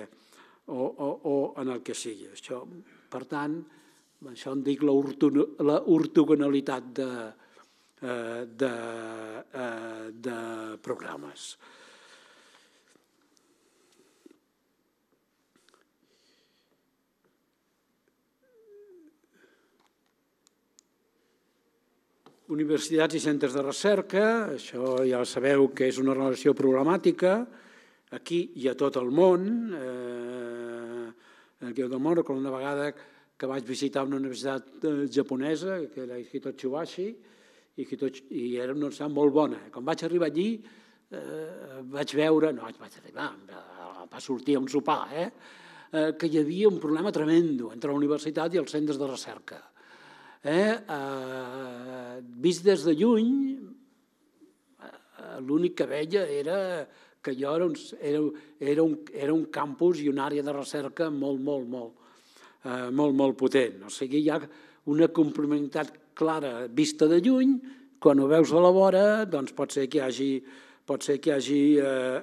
sigui. Per tant, això en dic l'ortogonalitat de de programes. Universitats i centres de recerca, això ja sabeu que és una relació problemàtica, aquí i a tot el món. Aquí a tot el món, recordo una vegada que vaig visitar una universitat japonesa, que era Hitotsubashi, i era una universitat molt bona. Quan vaig arribar allí vaig veure, no vaig arribar, va sortir a un sopar, que hi havia un problema tremendo entre la universitat i els centres de recerca. Vist des de lluny, l'únic que veia era que allò era un campus i una àrea de recerca molt, molt, molt, molt, molt potent. O sigui, hi ha una complementaritat clara vista de lluny, quan ho veus a la vora, doncs pot ser que hi hagi, pot ser que hi hagi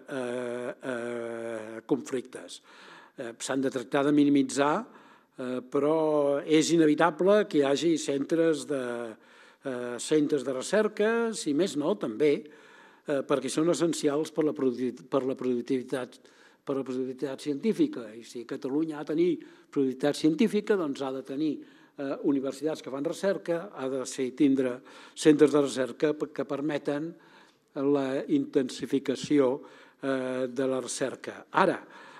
conflictes. S'han de tractar de minimitzar, però és inevitable que hi hagi centres de recerca, si més no, també, perquè són essencials per la productivitat científica. I si Catalunya ha de tenir productivitat científica, doncs ha de tenir universitats que fan recerca, ha de tindre centres de recerca que permeten la intensificació de la recerca. Ara,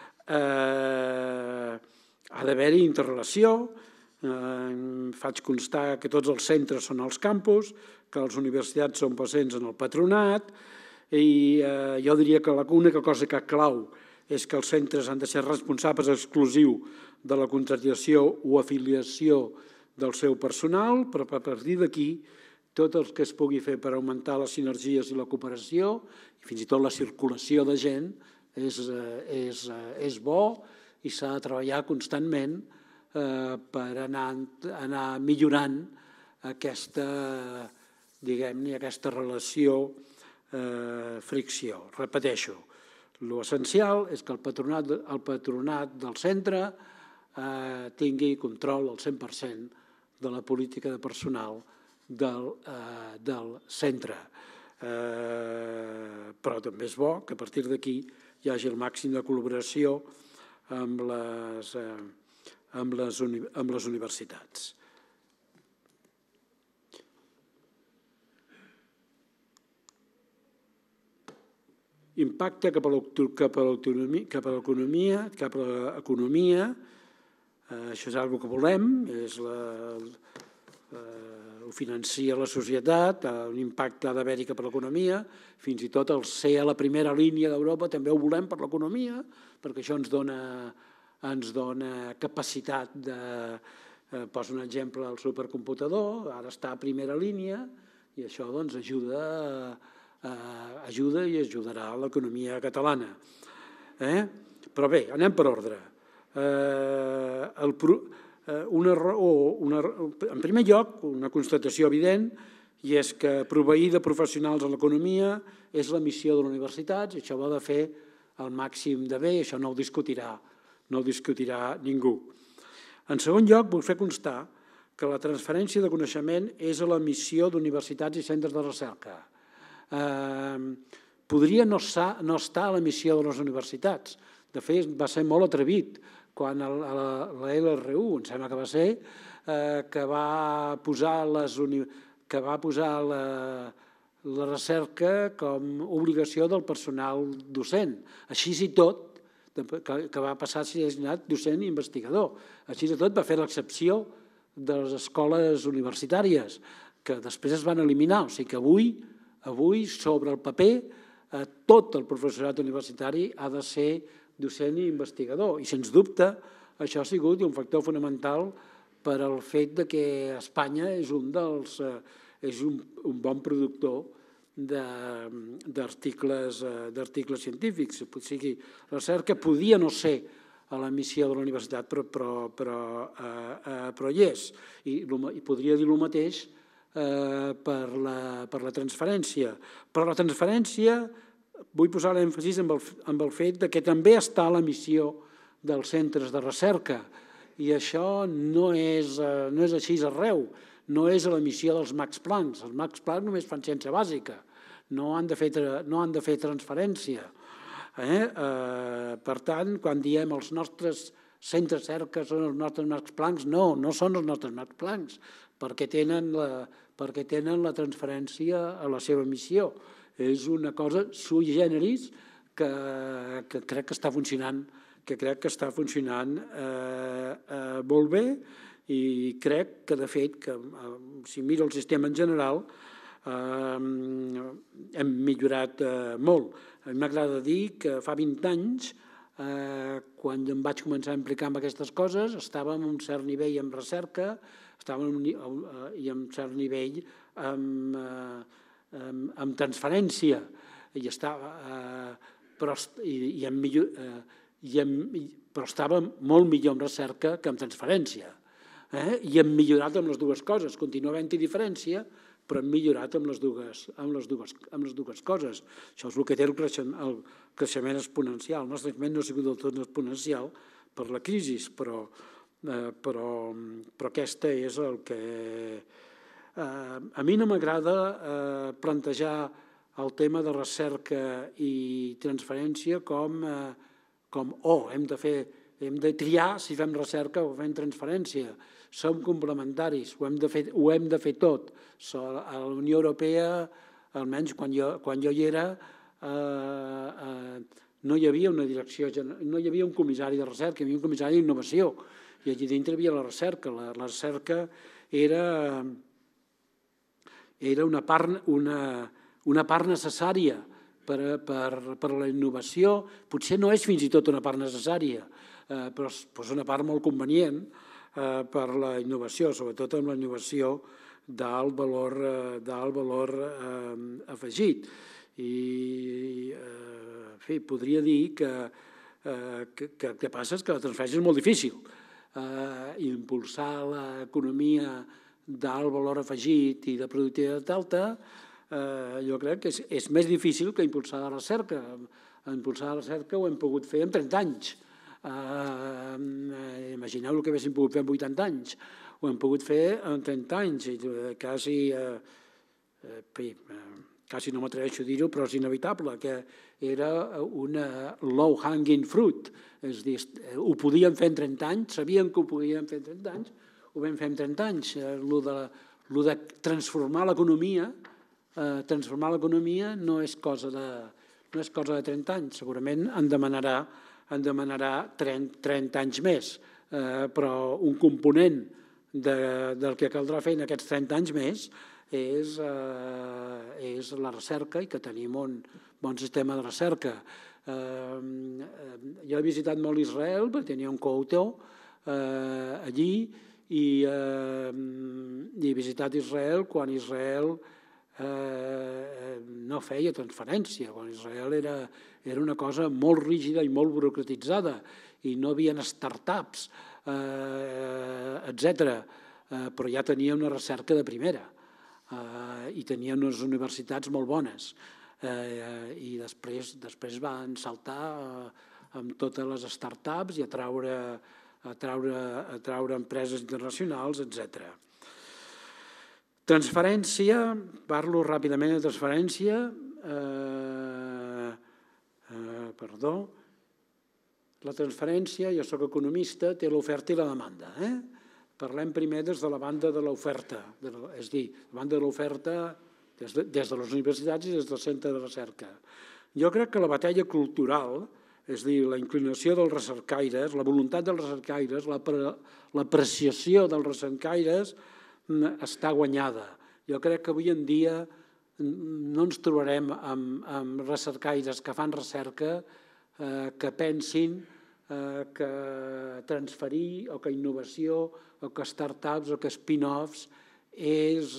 ha d'haver-hi interrelació, faig constar que tots els centres són als campus, que les universitats són presents en el patronat, i jo diria que l'única cosa que clau és que els centres han de ser responsables exclusius de la contractació o afiliació del seu personal, però a partir d'aquí tot el que es pugui fer per augmentar les sinergies i la cooperació, i fins i tot la circulació de gent, és bo i s'ha de treballar constantment per anar millorant aquesta, diguem-ne, aquesta relació fricció. Repeteixo, l'essencial és que el patronat del centre tingui control al cent per cent de la política de personal del, eh, del centre. Eh, però també és bo que a partir d'aquí hi hagi el màxim de col·laboració amb les, eh, amb les, uni, amb les universitats. Impacte cap a l'economia, cap a l'economia, cap a l'economia, això és una cosa que volem, és la, la, ho financia la societat, un impacte ha d'haver-hi cap a l'economia, fins i tot el ser a la primera línia d'Europa també ho volem per l'economia, perquè això ens dona, ens dona capacitat de, eh, poso un exemple, el supercomputador, ara està a primera línia, i això doncs ajuda a Uh, ajuda i ajudarà a l'economia catalana. Eh? Però bé, anem per ordre. Uh, el, uh, una raó, una, en primer lloc, una constatació evident, i és que proveir de professionals a l'economia és la missió de les universitats, i això ho ha de fer el màxim de bé, i això no ho discutirà, no ho discutirà ningú. En segon lloc, vull fer constar que la transferència de coneixement és la missió d'universitats i centres de recerca. Eh, podria no estar, no estar a la missió de les universitats. De fet, va ser molt atrevit quan el, la, la L R U, em sembla que va ser, eh, que va posar, les, que va posar la, la recerca com obligació del personal docent. Així i tot, que, que va passar a ser designat docent i investigador. Així i tot va fer l'excepció de les escoles universitàries, que després es van eliminar. O sigui que avui Avui, sobre el paper, eh, tot el professorat universitari ha de ser docent i investigador. I, sens dubte, això ha sigut un factor fonamental per al fet de que Espanya és un, dels, eh, és un, un bon productor d'articles eh, científics. O sigui, la recerca podia no ser a la missió de la universitat, però, però, però, eh, eh, però hi és. I, i podria dir el mateix Per la, per la transferència. Però la transferència, vull posar l'èmfasis en, en el fet que també està a la missió dels centres de recerca, i això no és, no és així arreu, no és a la missió dels Max Planck. Els Max Planck només fan ciència bàsica, no han de fer, no han de fer transferència. Eh? Eh, per tant, quan diem els nostres centres de recerca són els nostres Max Planck, no, no són els nostres Max Planck, perquè tenen la, perquè tenen la transferència a la seva missió. És una cosa sui generis que, que crec que està funcionant, que crec que està funcionant eh, eh, molt bé, i crec que, de fet, que, eh, si miro el sistema en general, eh, hem millorat eh, molt. A mi m'agrada dir que fa vint anys, eh, quan em vaig començar a implicar en aquestes coses, estàvem a un cert nivell en recerca, estàvem i en cert nivell amb, amb, amb transferència, i estava, eh, però, i, i en millor, eh, i en, però estava molt millor en recerca que en transferència. Eh? I hem millorat amb les dues coses. Continua havent-hi diferència, però hem millorat amb les dues, amb les dues, amb les dues coses. Això és el que té el creixement, el creixement exponencial. El nostre creixement no ha sigut del tot exponencial per la crisi, però Eh, però, però aquesta és el que... Eh, a mi no m'agrada eh, plantejar el tema de recerca i transferència com, eh, com oh, hem de fer, hem de triar si fem recerca o fem transferència. Som complementaris, ho hem de fer, ho hem de fer tot. A la Unió Europea, almenys quan jo, quan jo hi era, eh, eh, no hi havia una direcció, no hi havia un comissari de recerca, hi havia un comissari d'innovació, i allí dintre hi havia la recerca. La, la recerca era, era una, part, una, una part necessària per, per, per la innovació. Potser no és fins i tot una part necessària, eh, però és una part molt convenient eh, per la innovació, sobretot amb la innovació d'alt valor, eh, d'alt valor eh, afegit. I eh, en fi, podria dir que el eh, que, que passa és que la transferència és molt difícil. Eh, impulsar l'economia d'alt valor afegit i de productivitat alta, eh, jo crec que és, és més difícil que impulsar la recerca. Impulsar la recerca ho hem pogut fer en trenta anys. Eh, imagineu el que haguéssim pogut fer en vuitanta anys. ho hem pogut fer en trenta anys i quasi, quasi no m'atreveixo a dir-ho, però és inevitable, que era una low-hanging fruit, és a dir, ho podíem fer en trenta anys, sabíem que ho podíem fer en trenta anys, ho vam fer en trenta anys, el de, de transformar l'economia, transformar l'economia no és cosa de no és cosa de trenta anys, segurament en demanarà, en demanarà trenta anys més, eh, però un component de, del que caldrà fer en aquests trenta anys més és, eh, és la recerca i que tenim un bon sistema de recerca. Eh, jo he visitat molt Israel perquè tenia un coautor eh, allí i, eh, i he visitat Israel quan Israel Eh, no feia transferència, quan Israel era, era una cosa molt rígida i molt burocratitzada i no hi havia startups, eh, etcètera. Eh, però ja tenia una recerca de primera eh, i tenia unes universitats molt bones eh, i després, després van saltar eh, amb totes les startups i a traure, a traure, a traure empreses internacionals, etcètera. Transferència, parlo ràpidament de transferència, eh, eh, perdó, la transferència, jo soc economista, té l'oferta i la demanda. Eh? Parlem primer des de la banda de l'oferta, és a dir, la banda de l'oferta des, de, des de les universitats i des del centre de recerca. Jo crec que la batalla cultural, és a dir, la inclinació dels recercaires, la voluntat dels recercaires, l'apreciació dels recercaires, està guanyada. Jo crec que avui en dia no ens trobarem amb, amb recercaires que fan recerca eh, que pensin eh, que transferir o que innovació o que startups o que spin-offs és,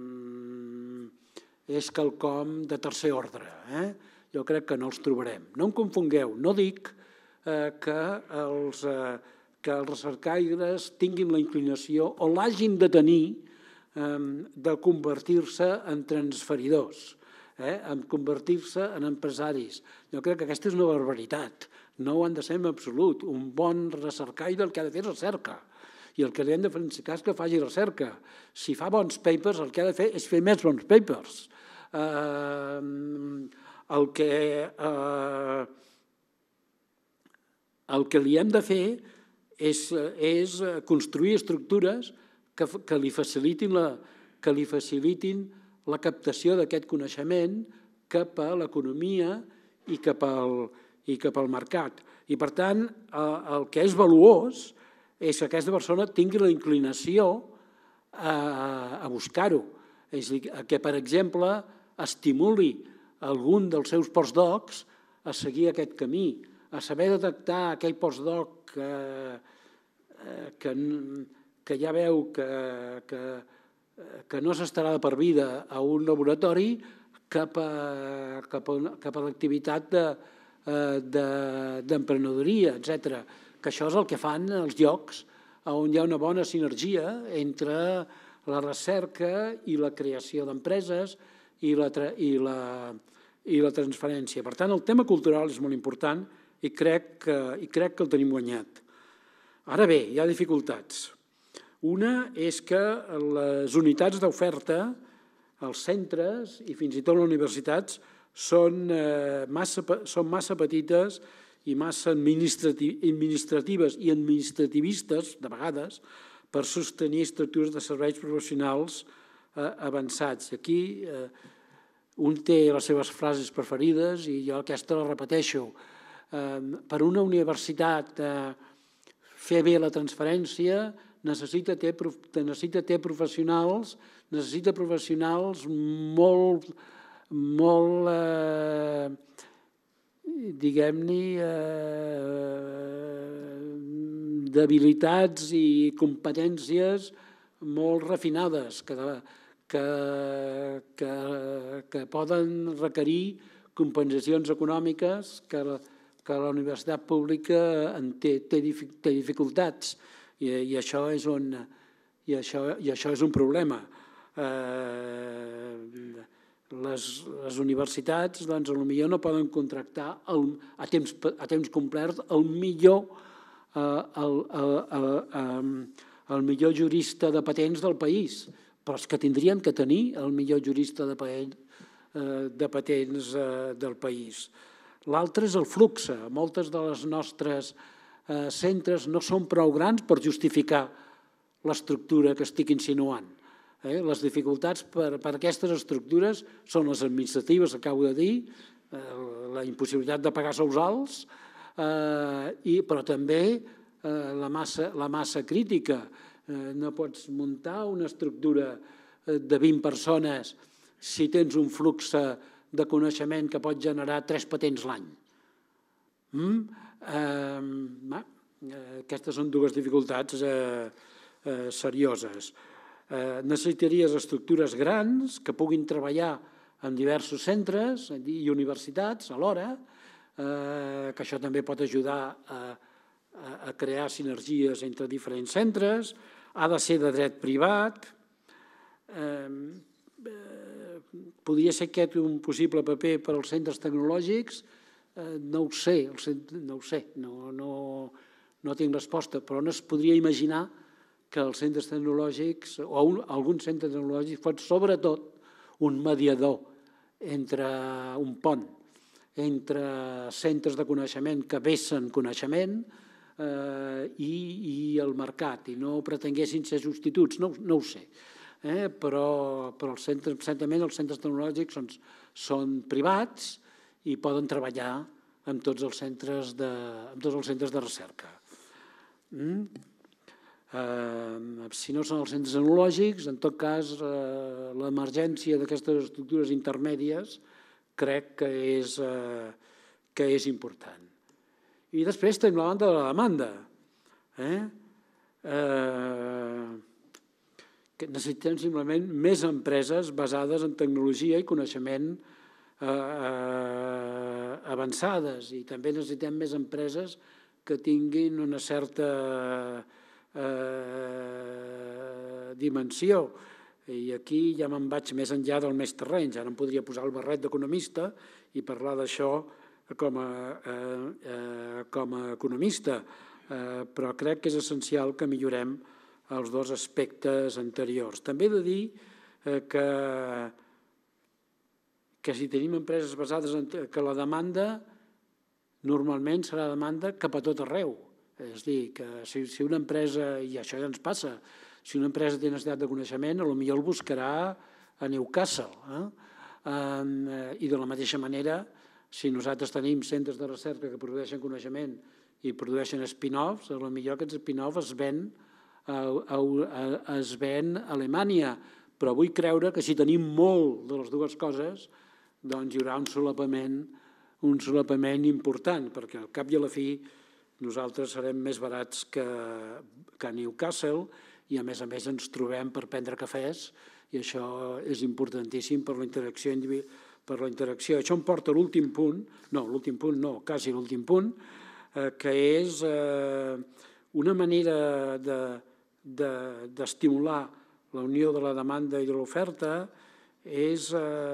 eh, és quelcom de tercer ordre. Eh? Jo crec que no els trobarem. No em confongueu, no dic eh, que els... Eh, que els recercaires tinguin la inclinació o l'hagin de tenir de convertir-se en transferidors, eh? en convertir-se en empresaris. Jo crec que aquesta és una barbaritat, no ho han de ser en absolut. Un bon recercaire el que ha de fer és recerca i el que li hem de felicitar és que faci recerca. Si fa bons papers, el que ha de fer és fer més bons papers. Eh, el, que, eh, el que li hem de fer És, és construir estructures que, que, li facilitin la, que li facilitin la captació d'aquest coneixement cap a l'economia i cap al, i cap al mercat. I, per tant, el, el que és valuós és que aquesta persona tingui la inclinació a, a buscar-ho. És a dir, que, per exemple, estimuli algun dels seus postdocs a seguir aquest camí, a saber detectar aquell postdoc que, que, que ja veu que, que, que no s'estarà de per vida a un laboratori cap a, cap a, cap a l'activitat de, de, d'emprenedoria, etcètera. Que això és el que fan els llocs on hi ha una bona sinergia entre la recerca i la creació d'empreses i la, i la, i la transferència. Per tant, el tema cultural és molt important i crec que, i crec que el tenim guanyat. Ara bé, hi ha dificultats. Una és que les unitats d'oferta, els centres i fins i tot les universitats són, eh, massa, són massa petites i massa administratives i administrativistes, de vegades, per sostenir estructures de serveis professionals eh, avançats. Aquí eh, un té les seves frases preferides i jo aquesta la repeteixo. Per una universitat fer bé la transferència necessita ter, necessita ter professionals, necessita professionals molt, molt eh, diguem-ne, eh, d'habilitats i competències molt refinades que, que, que, que poden requerir compensacions econòmiques que que la universitat pública té, té, té dificultats i, i, això és un, i, això, i això és un problema. Eh, les, les universitats doncs, potser no poden contractar el, a, temps, a temps complet el millor, eh, el, el, el, el millor jurista de patents del país, però és que tindrien que tenir el millor jurista de patents, de patents del país. L'altre és el flux. Moltes de les nostres centres no són prou grans per justificar l'estructura que estic insinuant. Les dificultats per a aquestes estructures són les administratives, acabo de dir, la impossibilitat de pagar sous alts, però també la massa crítica. No pots muntar una estructura de vint persones si tens un flux de coneixement que pot generar tres patents l'any. Aquestes són dues dificultats serioses. Necessitaries estructures grans que puguin treballar en diversos centres i universitats alhora, que això també pot ajudar a crear sinergies entre diferents centres, ha de ser de dret privat. Podria ser aquest un possible paper per als centres tecnològics? No ho sé, no ho sé, no tinc resposta, però no es podria imaginar que els centres tecnològics o alguns centres tecnològics fos sobretot un mediador entre un pont, entre centres de coneixement que vessen coneixement i el mercat, i no pretenguessin ser substituts, no ho sé. Però certament els centres tecnològics són privats i poden treballar amb tots els centres de recerca. Si no són els centres tecnològics, en tot cas, l'emergència d'aquestes estructures intermèdies crec que és important. I després tenim la banda de la demanda. Necessitem simplement més empreses basades en tecnologia i coneixement avançades, i també necessitem més empreses que tinguin una certa dimensió. I aquí ja me'n vaig més enllà del més terreny, ara em podria posar el barret d'economista i parlar d'això com a economista, però crec que és essencial que millorem els dos aspectes anteriors. També he de dir que si tenim empreses basades en que la demanda normalment serà demanda cap a tot arreu. És a dir, que si una empresa, i això ja ens passa, si una empresa té necessitat de coneixement, potser el buscarà a Newcastle. I de la mateixa manera, si nosaltres tenim centres de recerca que produeixen coneixement i produeixen spin-offs, potser aquests spin-offs es ven es ven a Alemanya, però vull creure que si tenim molt de les dues coses, doncs hi haurà un solapament, un solapament important, perquè al cap i a la fi nosaltres serem més barats que Newcastle i a més a més ens trobem per prendre cafès i això és importantíssim per la interacció per la interacció. Això em porta a l'últim punt, no, l'últim punt no, quasi l'últim punt, que és una manera d'estimular la unió de la demanda i de l'oferta és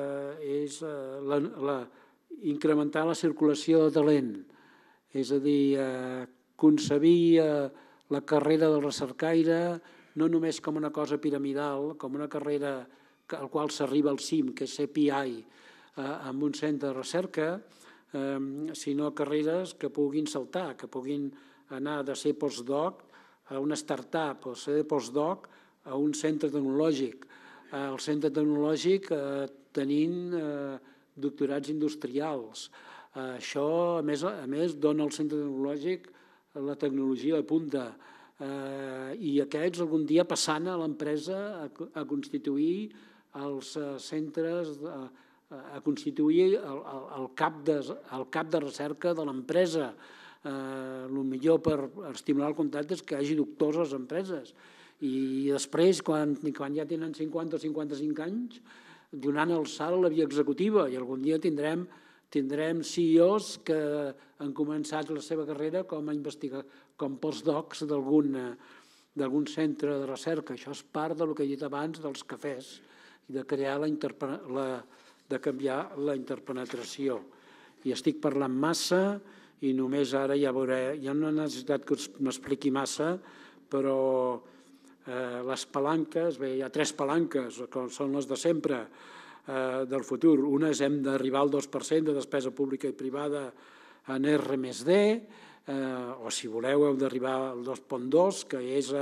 incrementar la circulació de talent, és a dir, concebir la carrera del recercaire no només com una cosa piramidal, com una carrera al qual s'arriba al cim, que és ser P I en un centre de recerca, sinó carreres que puguin saltar, que puguin anar de ser postdoc a una startup o ser postdoc a un centre tecnològic. El centre tecnològic tenint doctorats industrials. Això, a més, dona al centre tecnològic la tecnologia de punta i aquests algun dia passant a l'empresa a constituir els centres, a constituir el cap de recerca de l'empresa. El millor per estimular el contacte és que hi hagi doctors a les empreses. I després, quan ja tenen cinquanta o cinquanta-cinc anys, donant el salt a la via executiva i algun dia tindrem tindrem C E Os que han començat la seva carrera com a investigadors, com postdocs d'algun centre de recerca. Això és part del que he dit abans dels cafès i de crear la de canviar la interpenetració. I estic parlant massa i només ara ja veuré, hi ha una necessitat que m'expliqui massa, però Les palanques, bé, hi ha tres palanques, que són les de sempre del futur. Unes hem d'arribar al dos per cent de despesa pública i privada en R més D, o si voleu heu d'arribar al dos coma dos, que és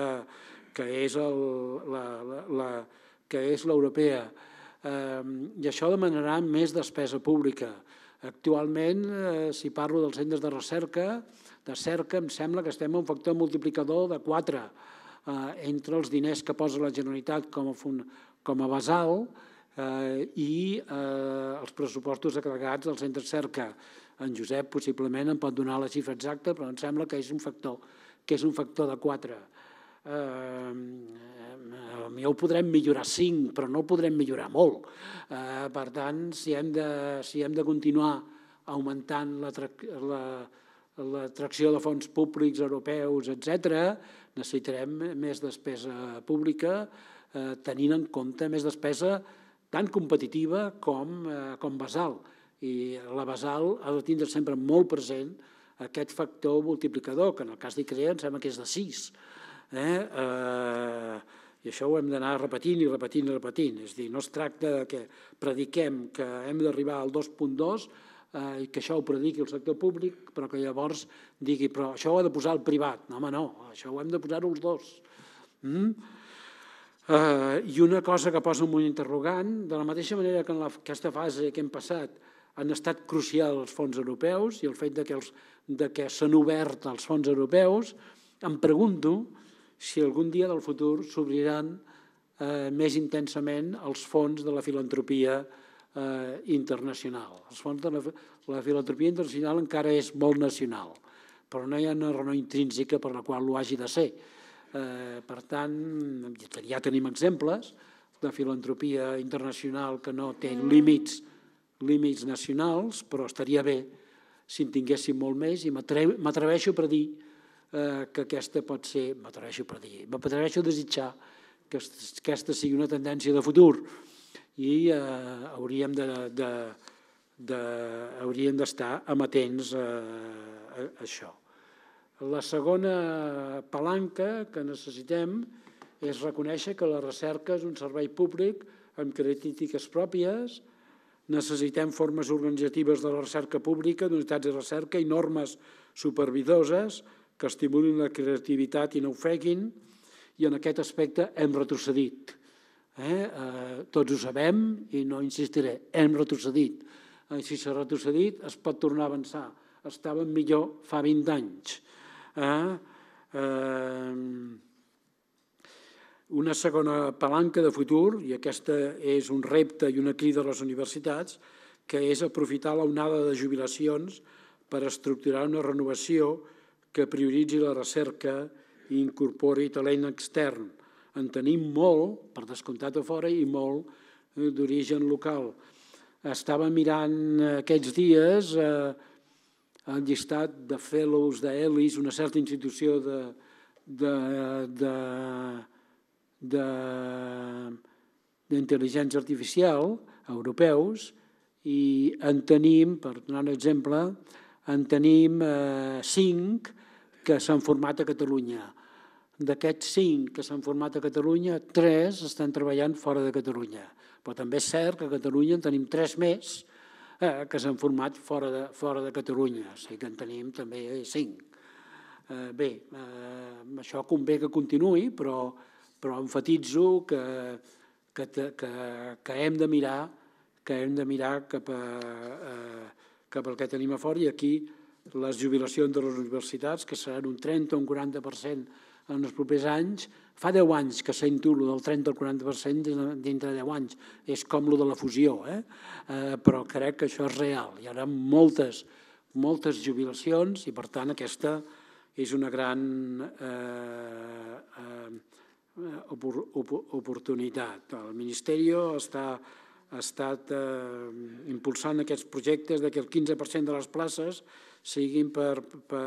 l'europea. I això demanarà més despesa pública. Actualment, si parlo dels centres de recerca, de cerca, em sembla que estem a un factor multiplicador de quatre entre els diners que posa la Generalitat com a basal i els pressupostos agregats dels centres de cerca. En Josep possiblement em pot donar la xifra exacta, però em sembla que és un factor que és un factor de quatre. Potser ho podrem millorar cinc, però no ho podrem millorar molt. Per tant, si hem de continuar augmentant l'atracció de fons públics europeus, etcètera, necessitarem més despesa pública, tenint en compte més despesa tan competitiva com basal. I la basal ha de tindre sempre molt present aquest factor multiplicador, que en el cas d'ICREA em sembla que és de sis. I això ho hem d'anar repetint i repetint i repetint. És a dir, no es tracta que prediquem que hem d'arribar al dos coma dos i que això ho prediqui el sector públic, però que llavors digui però això ho ha de posar el privat. No, home, no, això ho hem de posar els dos. I una cosa que posa un interrogant, de la mateixa manera que en aquesta fase que hem passat han estat crucials els fons europeus i el fet que s'han obert els fons europeus, em pregunto si algun dia del futur s'obriran més intensament els fons de la filantropia internacional. Els fons de la filantropia internacional encara és molt nacional, però no hi ha una raó intrínseca per la qual ho hagi de ser. Per tant, ja tenim exemples de filantropia internacional que no té límits límits nacionals, però estaria bé si en tinguéssim molt més i m'atreveixo per dir que aquesta pot ser, m'atreveixo per dir, m'atreveixo a desitjar que aquesta sigui una tendència de futur i hauríem d'estar amatents a això. La segona palanca que necessitem és reconèixer que la recerca és un servei públic amb característiques pròpies. Necessitem formes organitzatives de la recerca pública, d'unitats de recerca i normes supervisores que estimulin la creativitat i no ofeguin, i en aquest aspecte hem retrocedit. Tots ho sabem i no insistiré, hem retrocedit. Si s'ha retrocedit es pot tornar a avançar. Estàvem millor fa vint anys. Una segona palanca de futur, i aquesta és un repte i una crida a les universitats, que és aprofitar l'onada de jubilacions per estructurar una renovació que prioritzi la recerca i incorpori talent extern. En tenim molt, per descomptat a fora, i molt d'origen local. Estava mirant aquests dies el llistat de fellows d'E L I S, una certa institució de d'intel·ligència artificial europeus, i en tenim, per donar un exemple, en tenim cinc que s'han format a Catalunya. D'aquests cinc que s'han format a Catalunya, tres estan treballant fora de Catalunya. Però també és cert que a Catalunya en tenim tres més que s'han format fora de Catalunya. O sigui que en tenim també cinc. Bé, això convé que continuï, però però emfatitzo que hem de mirar que hem de mirar cap al que tenim a fora, i aquí les jubilacions de les universitats, que seran un trenta o un quaranta per cent en els propers anys. Fa deu anys que sento el del trenta al quaranta per cent dintre de deu anys. És com el de la fusió, però crec que això és real. Hi haurà moltes, moltes jubilacions i, per tant, aquesta és una gran oportunitat. El Ministeri ha estat impulsant aquests projectes que el quinze per cent de les places siguin per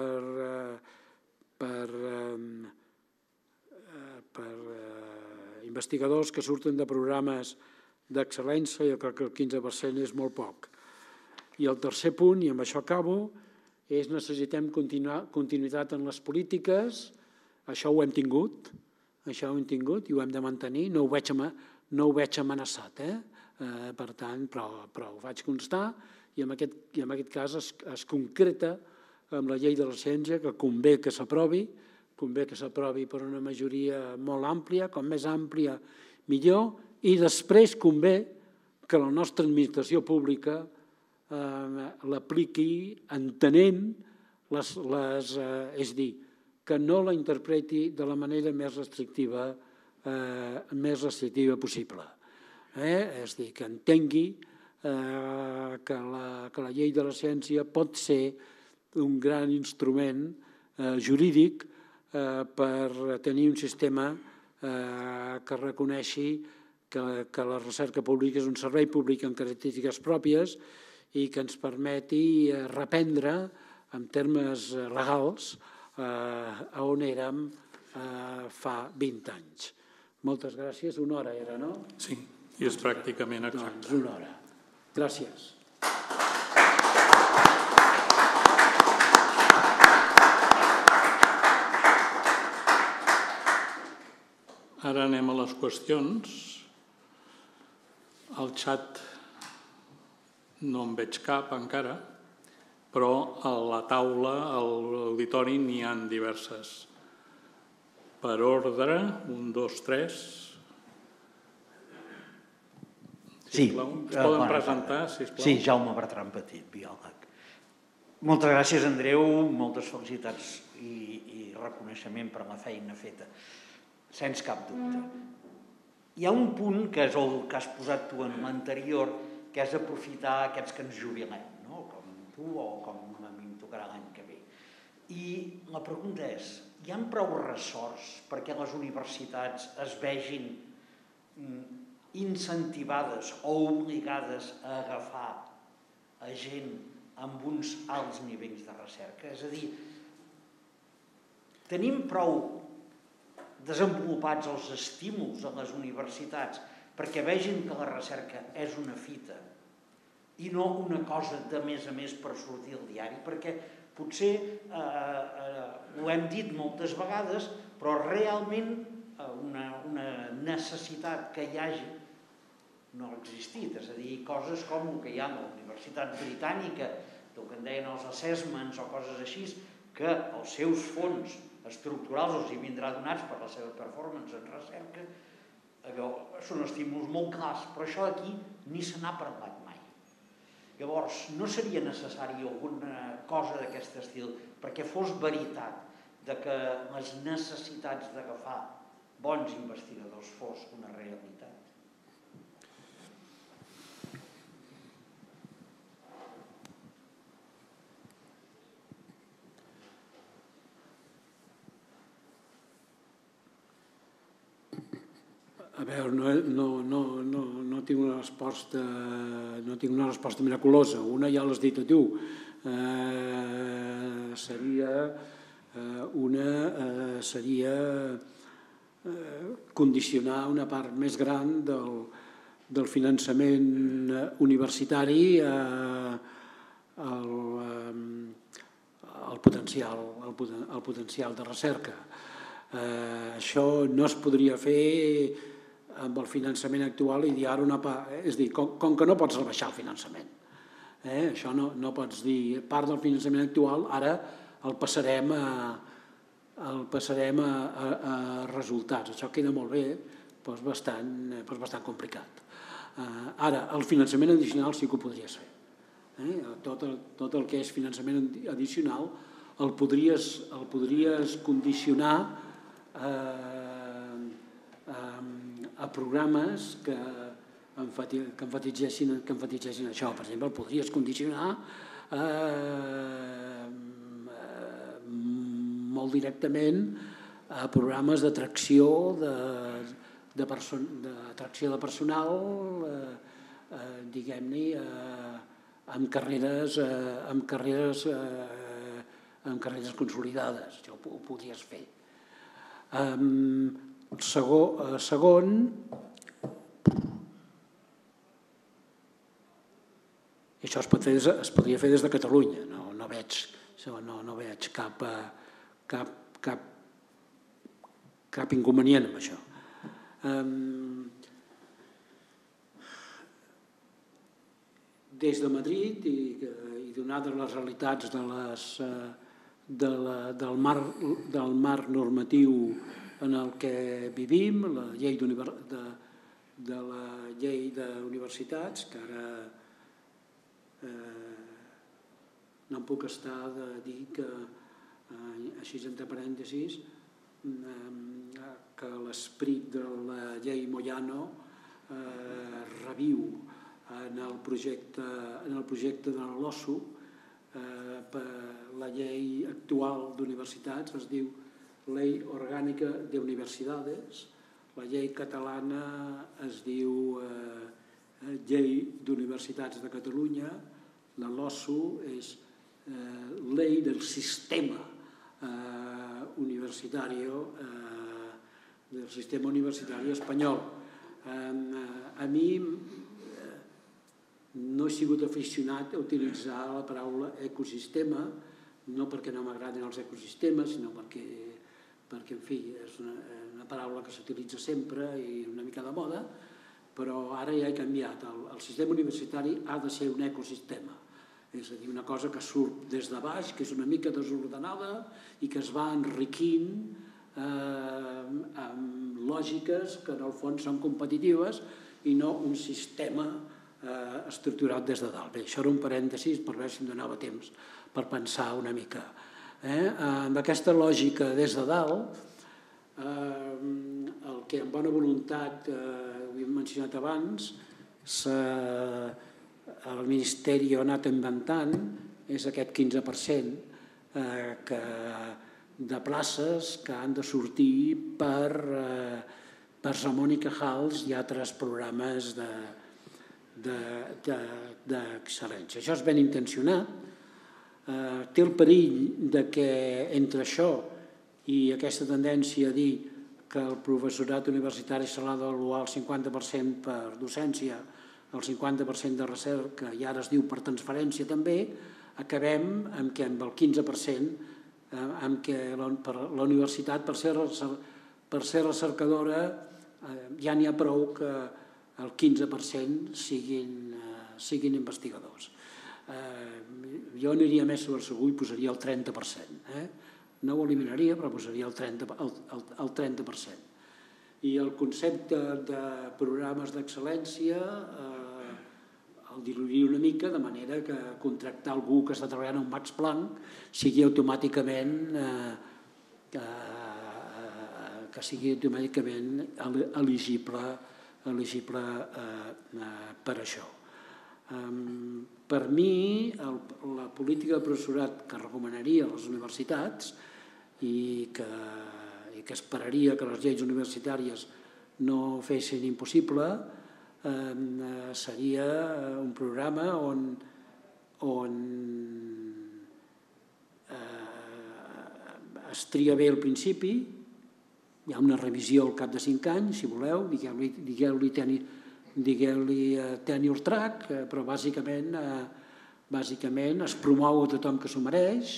investigadors que surten de programes d'excel·lència. Jo crec que el quinze per cent és molt poc. I el tercer punt, i amb això acabo, és necessitem continuïtat en les polítiques. Això ho hem tingut. això ho hem tingut i ho hem de mantenir, no ho veig, no ho veig amenaçat, eh? Eh, per tant, però, però ho faig constar i en aquest, i en aquest cas es, es concreta amb la llei de la ciència que convé que s'aprovi, convé que s'aprovi per una majoria molt àmplia, com més àmplia millor, i després convé que la nostra administració pública eh, l'apliqui entenent les, les eh, és dir, que no la interpreti de la manera més restrictiva, eh, més restrictiva possible. Eh? És dir, que entengui eh, que, la, que la llei de la ciència pot ser un gran instrument eh, jurídic eh, per tenir un sistema eh, que reconeixi que, que la recerca pública és un servei públic amb característiques pròpies i que ens permeti eh, reprendre en termes legals eh, a on érem eh, fa vint anys. Moltes gràcies. Una hora era, no? Sí, i és pràcticament exacte. Doncs una hora. Gràcies. Ara anem a les qüestions. Al xat no en veig cap encara, però a la taula, a l'auditori, n'hi ha diverses. Per ordre, un, dos, tres. Sí. Es poden presentar, sisplau? Sí, Jaume Bertran Petit, biòleg. Moltes gràcies, Andreu, moltes felicitats i, i reconeixement per la feina feta, sense cap dubte. Hi ha un punt, que és el que has posat tu en l'anterior, que és aprofitar aquests que ens jubilem, no? Com tu o com a mi em tocarà l'any que ve. I la pregunta és, hi ha prou ressorts perquè les universitats es vegin incentivades o obligades a agafar a gent amb uns alts nivells de recerca? És a dir, tenim prou desenvolupats els estímuls a les universitats perquè vegin que la recerca és una fita i no una cosa de més a més per sortir al diari, perquè potser eh, eh, ho hem dit moltes vegades, però realment eh, una, una necessitat que hi hagi no ha existit. És a dir, coses com el que hi ha a la Universitat Britànica, el que en deien els assessments o coses així, que els seus fons estructurals els hi vindrà donats per la seva performance en recerca, són estímuls molt clars, però això aquí ni se n'ha parlat mai. Llavors, no seria necessari alguna cosa d'aquest estil perquè fos veritat de que les necessitats d'agafar bons investigadors fos una realitat? A veure, no, no, no, no, no tinc una resposta, no tinc una resposta miraculosa. Una ja l'has dit a tu. Eh, seria eh, una eh, seria eh, condicionar una part més gran del, del finançament universitari eh, al, eh, al, potencial, al, poten, al potencial de recerca. Eh, això no es podria fer amb el finançament actual i dir ara una part, és dir, com, com que no pots rebaixar el finançament. Eh? Això no, no pots dir part del finançament actual, ara el passarem a, el passarem a, a, a resultats. Això queda molt bé, però és bastant, però és bastant complicat. Eh, ara, el finançament addicional sí que ho podries fer. Eh? Tot, el, tot el que és finançament addicional el podries, el podries condicionar eh, a programes que enfatitzessin, que enfatitzessin això. Per exemple, el podries condicionar eh, molt directament a programes d'atracció de, de, perso d'atracció de personal, eh, eh, diguem-ne, eh, amb carreres, eh, amb carreres, eh, amb carreres consolidades. Això ho, ho podries fer. Eh, Segon, segon, i això es, pot fer des, es podria fer des de Catalunya, no, no, veig, no, no veig cap, cap, cap, cap inconvenient amb això. Des de Madrid i donades les realitats del marc normatiu en el que vivim, la llei de la llei d'universitats, que ara no em puc estar de dir que, així entre parèntesis, que l'esperit de la llei Moyano reviu en el projecte de la LOSU. La llei actual d'universitats es diu Ley Orgánica de Universidades, la llei catalana es diu Llei d'Universitats de Catalunya, la LOSU és Ley del Sistema Universitari del Sistema Universitari Espanyol. A mi no he sigut aficionat a utilitzar la paraula ecosistema, no perquè no m'agradin els ecosistemes, sinó perquè, en fi, és una paraula que s'utilitza sempre i una mica de moda, però ara ja he canviat. El sistema universitari ha de ser un ecosistema, és a dir, una cosa que surt des de baix, que és una mica desordenada i que es va enriquint amb lògiques que en el fons són competitives i no un sistema estructurat des de dalt. Bé, això era un parèntesis per veure si em donava temps per pensar una mica. Amb aquesta lògica des de dalt, el que amb bona voluntat, ho hem mencionat abans, el Ministeri ha anat inventant és aquest quinze per cent de places que han de sortir per Ramon i Cajals i altres programes d'excel·lència. Això és ben intencionat. Té el perill que entre això i aquesta tendència a dir que el professorat universitari se l'ha d'avaluar el cinquanta per cent per docència, el cinquanta per cent de recerca i ara es diu per transferència també, acabem amb que amb el quinze per cent amb què la universitat per ser recercadora ja n'hi ha prou que el quinze per cent siguin investigadors. Jo aniria més sobre segur i posaria el trenta per cent. No ho eliminaria, però posaria el trenta per cent. I el concepte de programes d'excel·lència el diluiria una mica, de manera que contractar algú que està treballant en Max Planck sigui automàticament que sigui automàticament elegible elegible per això. Per mi, la política de professorat que recomanaria a les universitats i que esperaria que les lleis universitàries no fessin impossible seria un programa on es tria bé al principi, hi ha una revisió al cap de cinc anys, si voleu, digueu-li tenure track, però bàsicament es promou a tothom que s'ho mereix,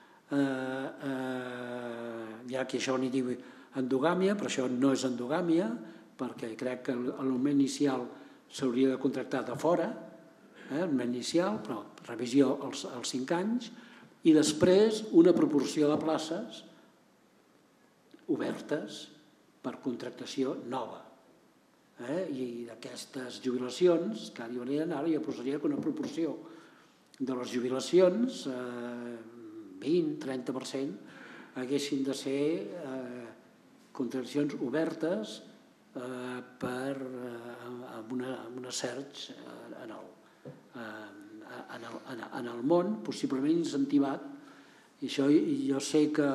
ja que això n'hi diu endogàmia, però això no és endogàmia, perquè crec que l'alumne inicial s'hauria de contractar de fora, l'alumne inicial, però revisió als cinc anys, i després una proporció de places obertes per contractació nova. I d'aquestes jubilacions, que ara jo posaria que una proporció de les jubilacions, vint a trenta per cent, haguessin de ser contractacions obertes amb un assaig en el món, possiblement incentivat. I això jo sé que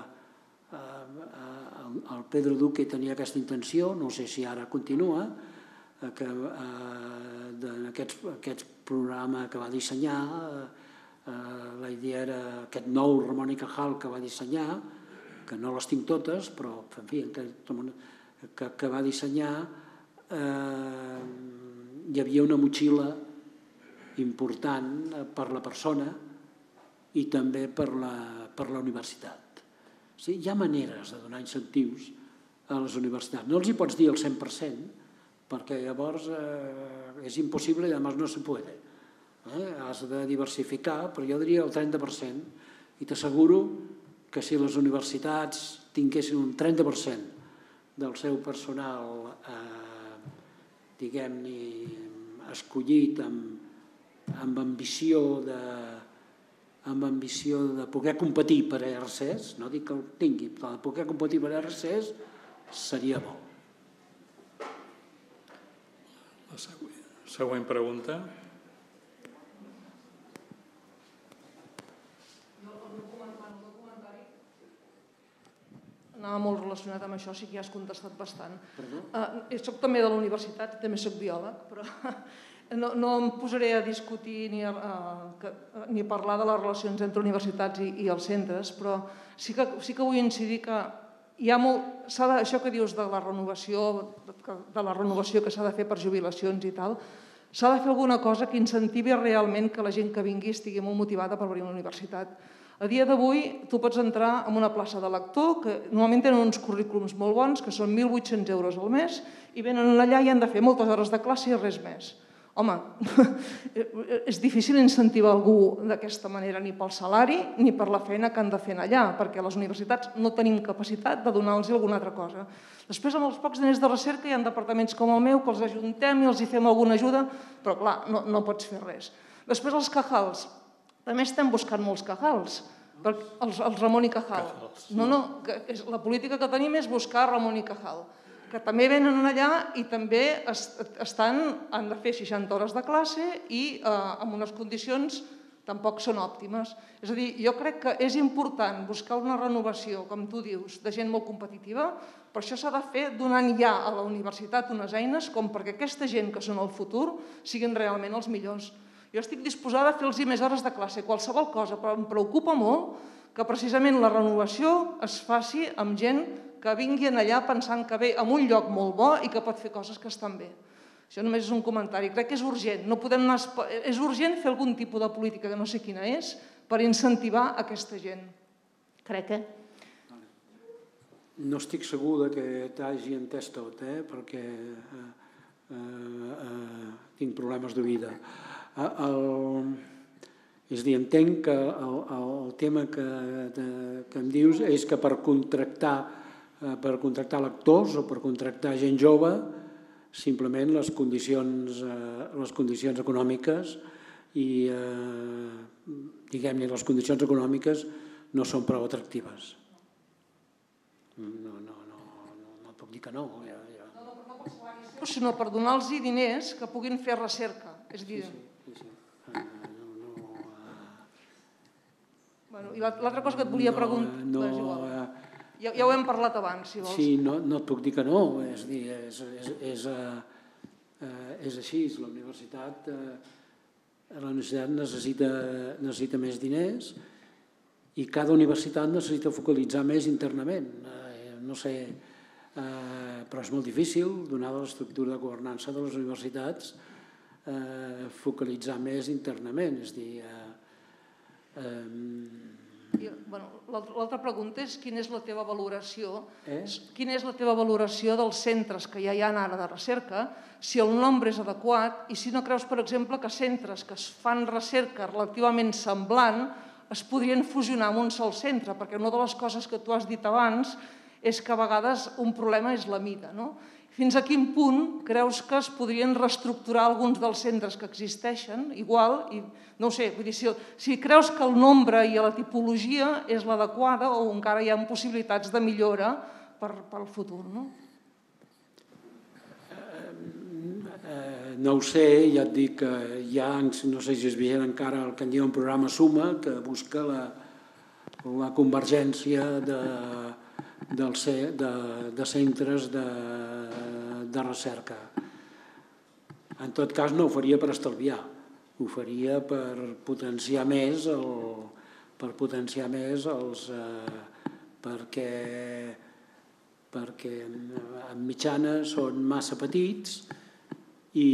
el Pedro Duque tenia aquesta intenció, no sé si ara continua, que en aquest programa que va dissenyar, la idea era aquest nou Ramon i Cajal que va dissenyar, que no les tinc totes, però en fi, que va dissenyar, hi havia una motxilla important per la persona i també per la universitat. Hi ha maneres de donar incentius a les universitats. No els hi pots dir el cent per cent, perquè llavors és impossible i a més no se puede. Has de diversificar, però jo diria el trenta per cent. I t'asseguro que si les universitats tinguessin un trenta per cent del seu personal, diguem-ne, escollit amb ambició de amb ambició de poder competir per E R Cs, no dic que el tingui, però de poder competir per E R Cs seria bo. La següent, següent pregunta. Anava molt relacionat amb això, sí que ja has contestat bastant. Uh, soc també de la universitat, també soc biòleg, però no, no em posaré a discutir ni a, uh, que, uh, ni a parlar de les relacions entre universitats i, i els centres, però sí que, sí que vull incidir que hi ha molt, s'ha de, això que dius de la renovació, de la renovació que s'ha de fer per jubilacions i tal, s'ha de fer alguna cosa que incentivi realment que la gent que vingui estigui molt motivada per venir a la universitat. A dia d'avui tu pots entrar en una plaça de lector que normalment tenen uns currículums molt bons, que són mil vuit-cents euros al mes, i venen allà i han de fer moltes hores de classe i res més. Home, és difícil incentivar algú d'aquesta manera ni pel salari ni per la feina que han de fer allà, perquè les universitats no tenim capacitat de donar-los alguna altra cosa. Després, amb els pocs diners de recerca, hi ha departaments com el meu que els ajuntem i els hi fem alguna ajuda, però clar, no, no pots fer res. Després, els cajals. També estem buscant molts cajals, els, els Ramon i Cajal. No, no, que és, la política que tenim és buscar Ramon i Cajal, que també venen allà i també estan, han de fer seixanta hores de classe i eh, en unes condicions tampoc són òptimes. És a dir, jo crec que és important buscar una renovació, com tu dius, de gent molt competitiva, però això s'ha de fer donant ja a la universitat unes eines com perquè aquesta gent que són el futur siguin realment els millors. Jo estic disposada a fer-los més hores de classe, qualsevol cosa, però em preocupa molt que precisament la renovació es faci amb gent que vinguin allà pensant que ve a un lloc molt bo i que pot fer coses que estan bé. Això només és un comentari. Crec que és urgent. No podem anar... És urgent fer algun tipus de política, que no sé quina és, per incentivar aquesta gent. Crec que... No estic segur que t'hagi entès tot, eh? perquè eh, eh, eh, tinc problemes de vida. El, és a dir, entenc que el, el tema que, de, que em dius és que per contractar, per contractar lectors o per contractar gent jove, simplement les condicions, les condicions econòmiques i eh, diguem-ne les condicions econòmiques no són prou atractives. No, no, no, no, no puc dir que no. Ja, ja. No, no, no per salaris seus, sinó per donar-los diners que puguin fer recerca. És dir... Sí, sí, sí. Uh, no, no, uh... bueno, I l'altra cosa que et volia no, preguntar... No, és igual. uh... Ja, ja ho hem parlat abans, si vols. Sí, no, no et puc dir que no. És, dir, és, és, és, uh, uh, és així. La universitat, uh, la universitat necessita, necessita més diners i cada universitat necessita focalitzar més internament. Uh, no sé, uh, però és molt difícil, donada l'estructura de governança de les universitats, uh, focalitzar més internament. És dir, uh, um, Bueno, l'altra pregunta és quina és la teva valoració eh? quina és la teva valoració dels centres que ja hi ha ara de recerca, si el nombre és adequat i si no creus, per exemple, que centres que es fan recerca relativament semblant es podrien fusionar en un sol centre, perquè una de les coses que tu has dit abans és que a vegades un problema és la mida, no? Fins a quin punt creus que es podrien reestructurar alguns dels centres que existeixen igual, i no ho sé, vull dir, si, si creus que el nombre i la tipologia és l'adequada o encara hi ha possibilitats de millora per, pel futur, no? Eh, no ho sé, ja et dic que hi ha, no sé si es vigent encara el que en diu un programa Suma, que busca la, la convergència de, dels, de, de centres de, de recerca. En tot cas no ho faria per estalviar, ho faria per potenciar més el, per potenciar més els eh, perquè perquè en mitjana són massa petits i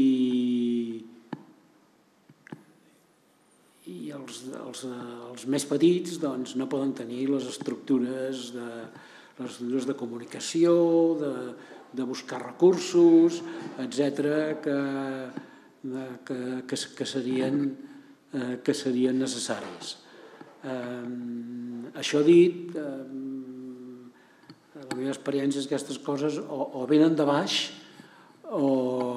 i els, els, els més petits doncs, no poden tenir les estructures de les línies de comunicació, de, de buscar recursos, etcètera, que, que, que, que, serien, eh, que serien necessaris. Eh, això dit, eh, la meva experiència és que aquestes coses o, o venen de baix o,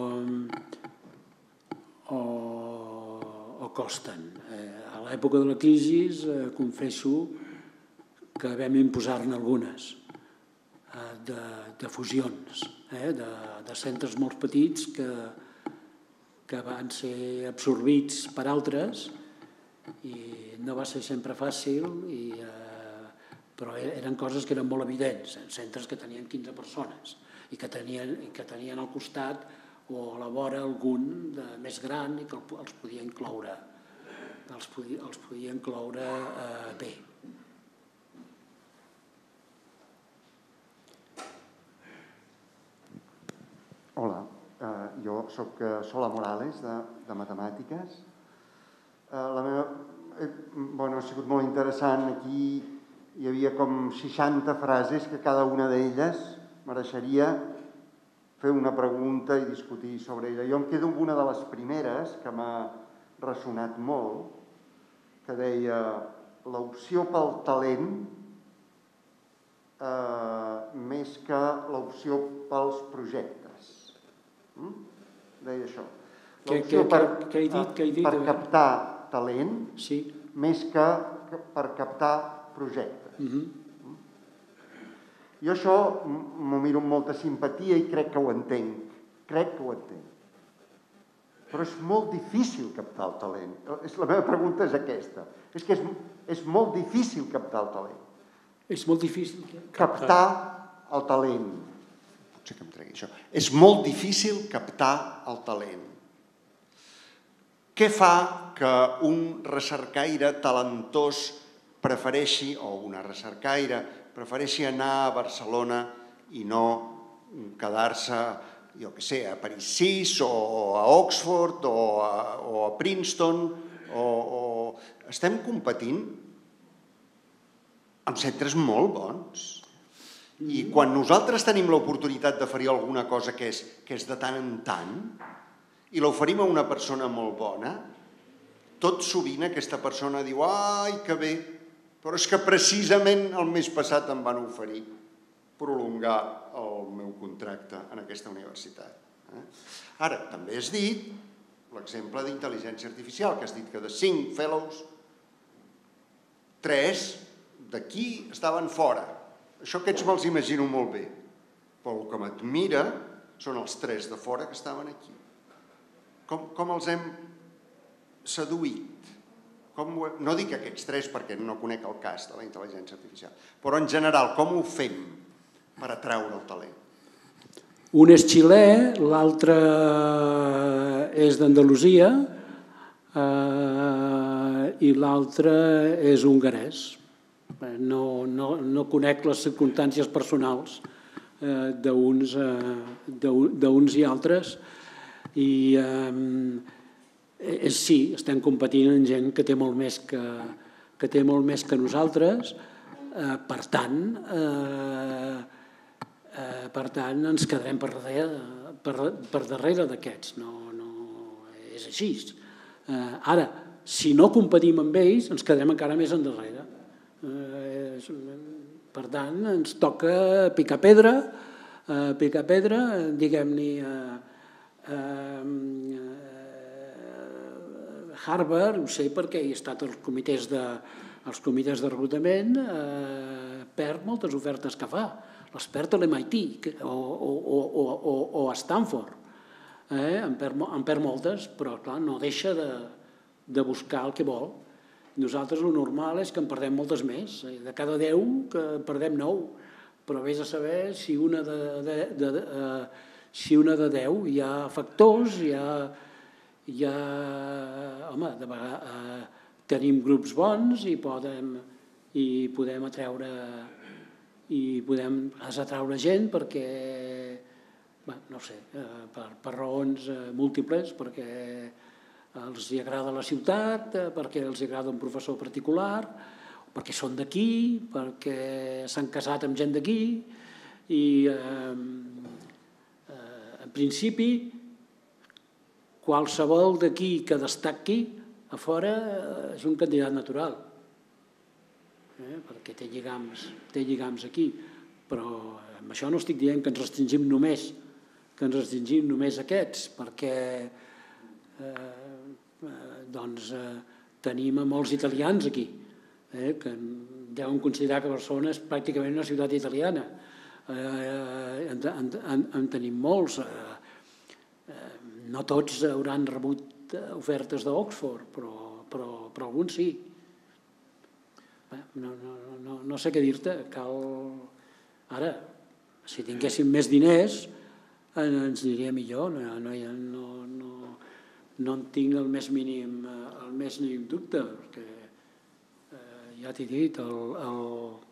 o, o costen. Eh, a l'època de la crisi, eh, confesso que vam imposar-ne algunes. De, de fusions, eh? de, de centres molt petits que, que van ser absorbits per altres i no va ser sempre fàcil, i, eh, però eren coses que eren molt evidents, centres que tenien quinze persones i que tenien, i que tenien al costat o a la vora algun de més gran i que els podia incloure, els podia, els podia incloure eh, bé. Hola, eh, jo soc Sola Morales, de, de Matemàtiques. Eh, la meva, eh, bueno, ha sigut molt interessant. Aquí hi havia com seixanta frases que cada una d'elles mereixeria fer una pregunta i discutir sobre ella. Jo em quedo amb una de les primeres que m'ha ressonat molt, que deia l'opció pel talent eh, més que l'opció pels projectes. Mm? Deia això. L'opció per, què he dit, què he dit? per captar talent sí. més que per captar projectes. Uh-huh. Jo això m'ho miro amb molta simpatia i crec que ho entenc. Crec que ho entenc. Però és molt difícil captar el talent. La meva pregunta és aquesta. És que és, és molt difícil captar el talent. És molt difícil captar, captar el talent. Potser que em tregui això. És molt difícil captar el talent. Què fa que un recercaire talentós prefereixi, o una recercaire prefereixi anar a Barcelona i no quedar-se, jo què sé, a París sis o a Oxford o a, o a Princeton o, o... Estem competint amb centres molt bons. I quan nosaltres tenim l'oportunitat d'oferir alguna cosa que és, que és de tant en tant i l'oferim a una persona molt bona, tot sovint aquesta persona diu «Ai, que bé, però és que precisament el mes passat em van oferir prolongar el meu contracte en aquesta universitat». Eh? Ara, també has dit l'exemple d'intel·ligència artificial, que has dit que de cinc fellows, tres d'aquí estaven fora. Això aquests me'ls imagino molt bé, però el que m'admira són els tres de fora que estaven aquí. Com, com els hem seduït? Com ho hem... No dic aquests tres perquè no conec el cas de la intel·ligència artificial, però en general, com ho fem per atraure el talent? Un és xilè, l'altre és d'Andalusia eh, i l'altre és hongarès. No, no, no conec les circumstàncies personals eh, d'uns eh, i altres i eh, sí, estem competint amb gent que té molt més que, que, té molt més que nosaltres, eh, per tant, eh, eh, per tant ens quedarem per darrere, per, per darrere d'aquests, no, no és així. Eh, ara, si no competim amb ells, ens quedarem encara més endarrere. Eh, per tant, ens toca picar pedra, eh, picar pedra, diguem-ne, eh, eh, Harvard, ho sé perquè he estat als comitès de, als comitès de reclutament, eh, perd moltes ofertes que fa. Les perd a l'M I T o, o, o, o, o a Stanford. Eh, en, perd, en perd moltes, però clar, no deixa de, de buscar el que vol. Nosaltres el normal és que en perdem moltes més. De cada deu que perdem nou. Però vés a saber si una de, de, de, de, uh, si una de deu hi ha factors, hi ha... Hi ha home, de vegades, uh, tenim grups bons i podem, i podem atreure i podem atraure gent perquè, bé, no sé, uh, per, per raons uh, múltiples, perquè els hi agrada la ciutat, perquè els hi agrada un professor particular perquè són d'aquí, perquè s'han casat amb gent d'aquí i eh, eh, en principi qualsevol d'aquí que destaqui a fora és un candidat natural, eh, perquè té lligams, té lligams aquí, però amb això no estic dient que ens restringim només, que ens restringim només aquests, perquè eh, doncs, eh, tenim a molts italians aquí, eh, que deuen considerar que Barcelona és pràcticament una ciutat italiana. Eh, en, en, en, en tenim molts. Eh, eh, no tots hauran rebut ofertes d'Oxford, però, però, però alguns sí. Bé, no, no, no, no sé què dir-te. Cal... Ara, si tinguéssim més diners, ens aniria millor. No, no, no, no, no en tinc el més mínim, el més mínim dubte, perquè eh, ja t'he dit, el, el...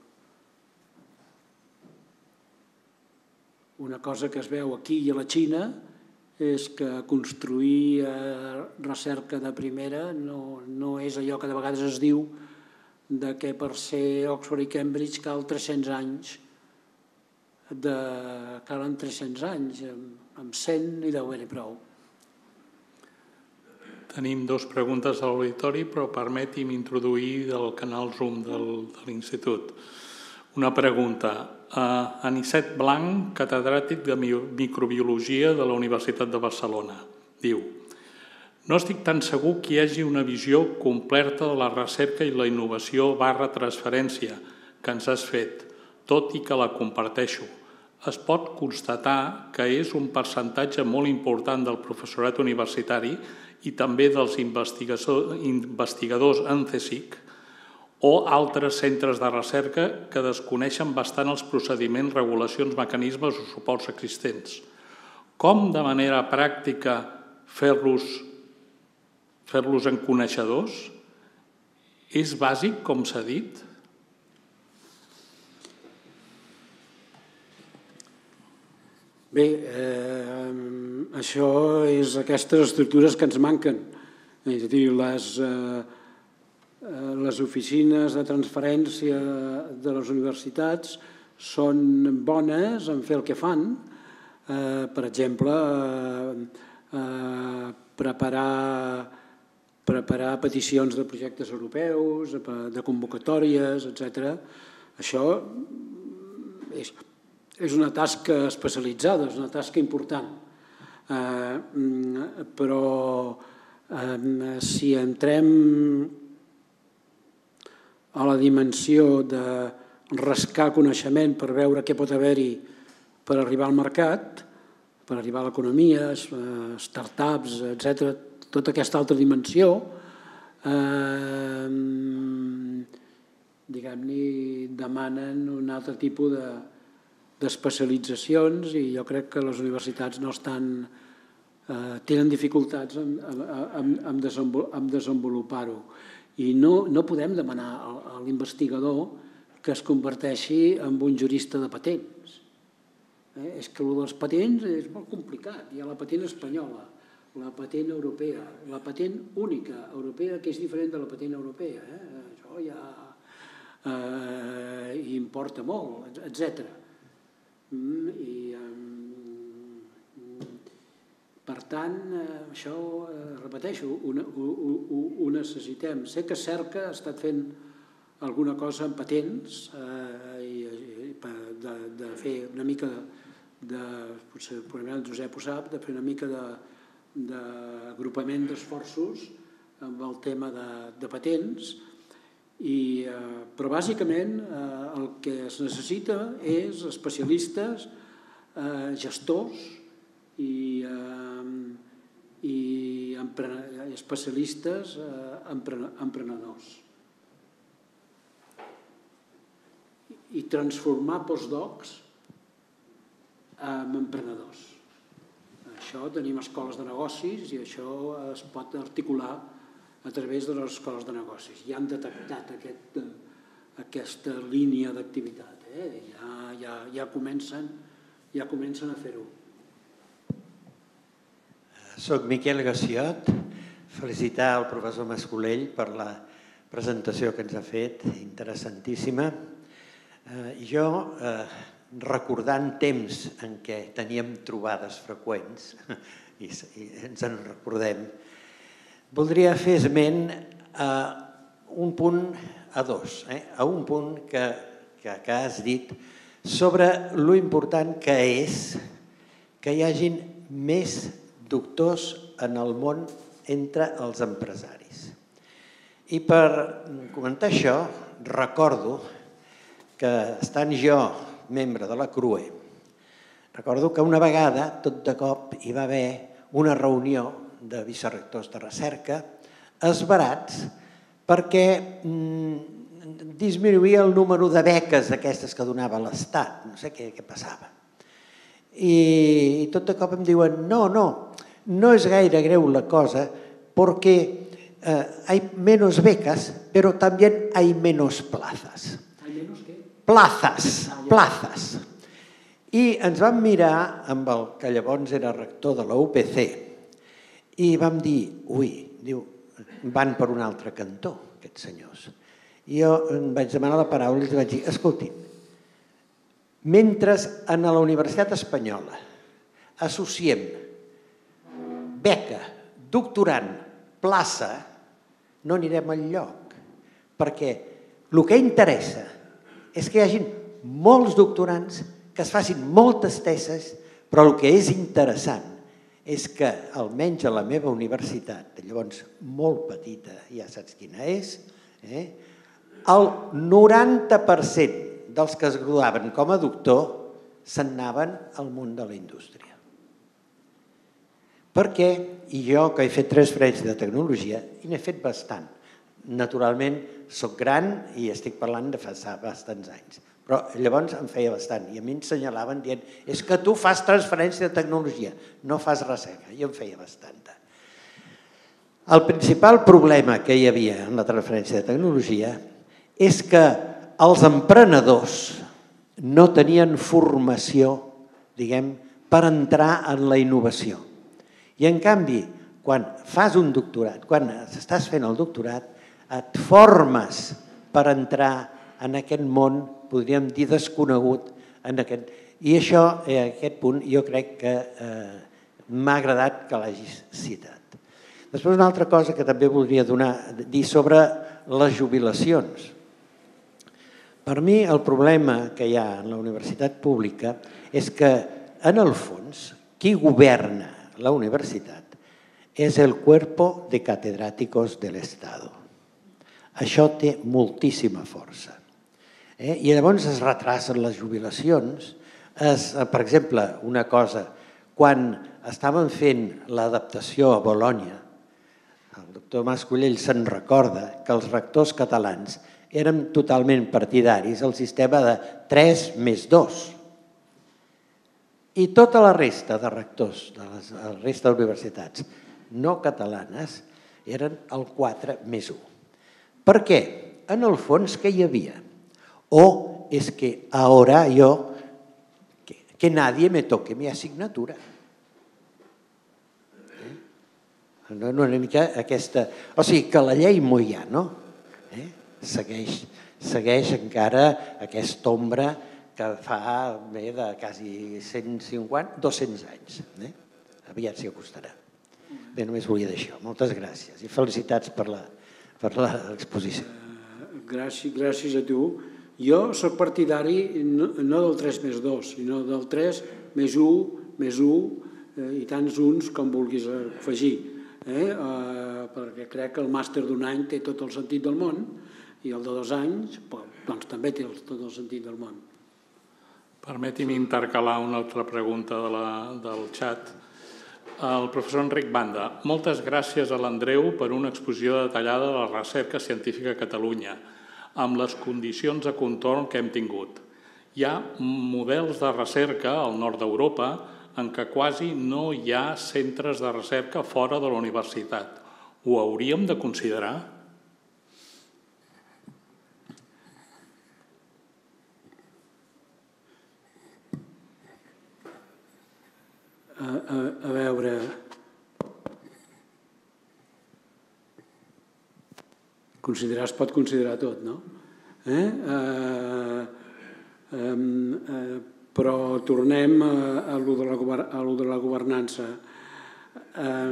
una cosa que es veu aquí i a la Xina és que construir eh, recerca de primera no, no és allò que de vegades es diu de que per ser Oxford i Cambridge cal tres-cents anys, de, calen tres-cents anys, amb, amb cent i deu haver-hi prou. Tenim dues preguntes a l'auditori, però permeti'm introduir del canal Zoom del, de l'Institut. Una pregunta. Uh, Anicet Blanc, catedràtic de microbiologia de la Universitat de Barcelona, diu: no estic tan segur que hi hagi una visió completa de la recerca i la innovació barra transferència que ens has fet, tot i que la comparteixo. Es pot constatar que és un percentatge molt important del professorat universitari i també dels investigadors en CSIC o altres centres de recerca que desconeixen bastant els procediments, regulacions, mecanismes o suports existents. Com de manera pràctica fer-los fer-los en coneixedors? És bàsic, com s'ha dit? Bé, eh, això és aquestes estructures que ens manquen. És a dir, les... Eh, les oficines de transferència de les universitats són bones en fer el que fan, eh, per exemple, eh, eh, preparar, preparar peticions de projectes europeus, de convocatòries, etcètera. Això és, és una tasca especialitzada, és una tasca important. Eh, però eh, si entrem a la dimensió de rascar coneixement per veure què pot haver-hi per arribar al mercat, per arribar a l'economia, startups, etcètera, tota aquesta altra dimensió, eh, diguem-ne, demanen un altre tipus de, d'especialitzacions i jo crec que les universitats no estan, eh, tenen dificultats en, en, en, en desenvolupar-ho. I no, no podem demanar a l'investigador que es converteixi en un jurista de patents. Eh? És que el dels patents és molt complicat. Hi ha la patent espanyola, la patent europea, la patent única europea, que és diferent de la patent europea. Eh? Això ja eh, importa molt, etcètera. Mm, i, eh, Per tant, això, repeteixo, ho, ho, ho necessitem. Sé que Cerca ha estat fent alguna cosa en patents, eh, i, de, de fer una mica de, potser el Josep ho sap, de fer una mica d'agrupament d'esforços amb el tema de, de patents, i, eh, però bàsicament eh, el que es necessita és especialistes, eh, gestors, i, eh, i especialistes eh, emprenedors. I transformar postdocs en emprenedors. Això tenim escoles de negocis i això es pot articular a través de les escoles de negocis. Ja han detectat aquest, aquesta línia d'activitat. Eh? Ja, ja, ja, comencen, ja comencen a fer-ho. Soc Miquel Gassiot, felicitar el professor Mascolell per la presentació que ens ha fet, interessantíssima. Jo, recordant temps en què teníem trobades freqüents, i ens en recordem, voldria fer esment a un punt, a dos, a un punt que has dit sobre lo important que és que hi hagin més doctors en el món entre els empresaris. I per comentar això, recordo que, estant jo membre de la C R U E, recordo que una vegada, tot de cop, hi va haver una reunió de vicerectors de recerca esverats perquè disminuïa el número de beques d'aquestes que donava l'Estat, no sé què passava. I tot de cop em diuen, no, no, no és gaire greu la cosa porque hay menos becas, pero también hay menos plazas. ¿Hay menos qué? Plazas, plazas. I ens vam mirar amb el que llavors era rector de la U P C i vam dir, ui, van per un altre cantó, aquests senyors. I jo em vaig demanar la paraula i els vaig dir, escoltin, mentre en la Universitat Espanyola associem beca, doctorant, plaça, no anirem enlloc, perquè el que interessa és que hi hagi molts doctorants, que es facin moltes tesis, però el que és interessant és que, almenys a la meva universitat, llavors molt petita, ja saps quina és, el noranta per cent dels que es graduaven com a doctor se'n anaven al món de la indústria. Perquè, i jo que he fet transferència de tecnologia, i n'he fet bastant. Naturalment, soc gran i estic parlant de fa bastants anys. Però llavors em feia bastant i a mi ensenyalaven dient és que tu fas transferència de tecnologia, no fas recerca. Jo em feia bastanta. El principal problema que hi havia en la transferència de tecnologia és que els emprenedors no tenien formació, diguem, per entrar en la innovació. I en canvi, quan fas un doctorat, quan estàs fent el doctorat, et formes per entrar en aquest món, podríem dir desconegut, i això, aquest punt, jo crec que m'ha agradat que l'hagis citat. Després una altra cosa que també voldria dir sobre les jubilacions. Per mi el problema que hi ha en la universitat pública és que, en el fons, qui governa la universitat és el cuerpo de catedráticos del Estado. Això té moltíssima força. I llavors es retracen les jubilacions. Per exemple, una cosa, quan estàvem fent l'adaptació a Bologna, el doctor Mas-Colell se'n recorda que els rectors catalans érem totalment partidaris del sistema de tres més dos. I tota la resta de rectors, de la resta d'universitats no catalanes, eren el quatre més u. Per què? En el fons, què hi havia? O es que ahora yo, que nadie me toque mi asignatura. Una mica aquesta... O sigui, que la llei Moyano segueix encara aquesta ombra que fa bé de quasi cent cinquanta, dos-cents anys. Aviat s'hi acostarà. Bé, només volia dir això. Moltes gràcies i felicitats per l'exposició. Gràcies a tu. Jo soc partidari no del tres més dos, sinó del tres més u, més u i tants uns com vulguis afegir. Perquè crec que el màster d'un any té tot el sentit del món i el de dos anys també té tot el sentit del món. Permeti'm intercalar una altra pregunta del xat. El professor Enric Banda, moltes gràcies a l'Andreu per una exposició detallada de la recerca científica a Catalunya, amb les condicions de contorn que hem tingut. Hi ha models de recerca al nord d'Europa en què quasi no hi ha centres de recerca fora de la universitat. Ho hauríem de considerar? A veure... considerar es pot considerar tot, no? Eh? Eh, eh, eh, però tornem a, a lo de la, a lo de la governança. Eh,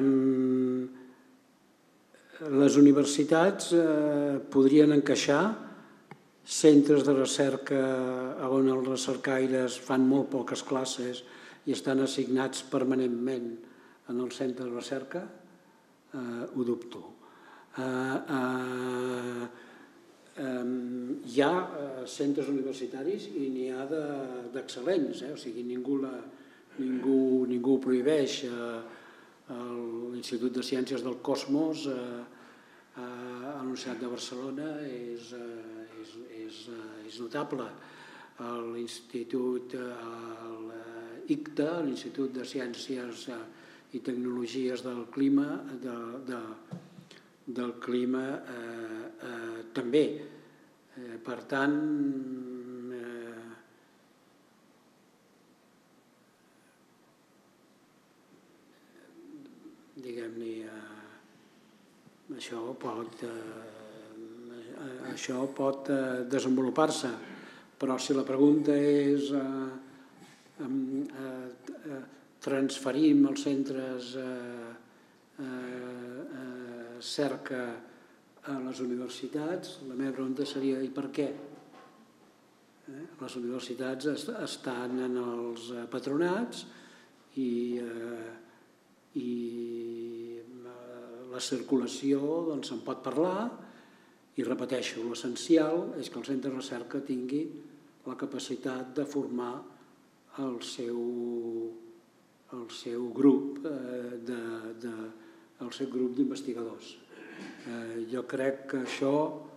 les universitats eh, podrien encaixar centres de recerca on els recercaires fan molt poques classes i estan assignats permanentment en el centre de recerca, eh, ho dubto. Eh, eh, eh, hi ha centres universitaris i n'hi ha d'excel·lents, eh? O sigui, ningú, la, ningú, ningú ho prohibeix. Eh, L'Institut de Ciències del Cosmos eh, a la Universitat de Barcelona és, eh, és, és, és notable. L'Institut, l'I C T A, l'Institut de Ciències i Tecnologies del Clima, de, de, del clima eh, eh, també. Eh, per tant, eh, diguem-ne, eh, això pot, eh, això pot eh, desenvolupar-se, però si la pregunta és eh, eh, transferim els centres eh, eh, cerca a les universitats, la meva pregunta seria i per què? Eh? Les universitats est estan en els patronats i, eh, i la circulació doncs, se'n pot parlar i repeteixo, l'essencial és que el centre de recerca tingui la capacitat de formar el seu, el seu grup eh, de, de, el seu grup d'investigadors. Eh, jo crec que això,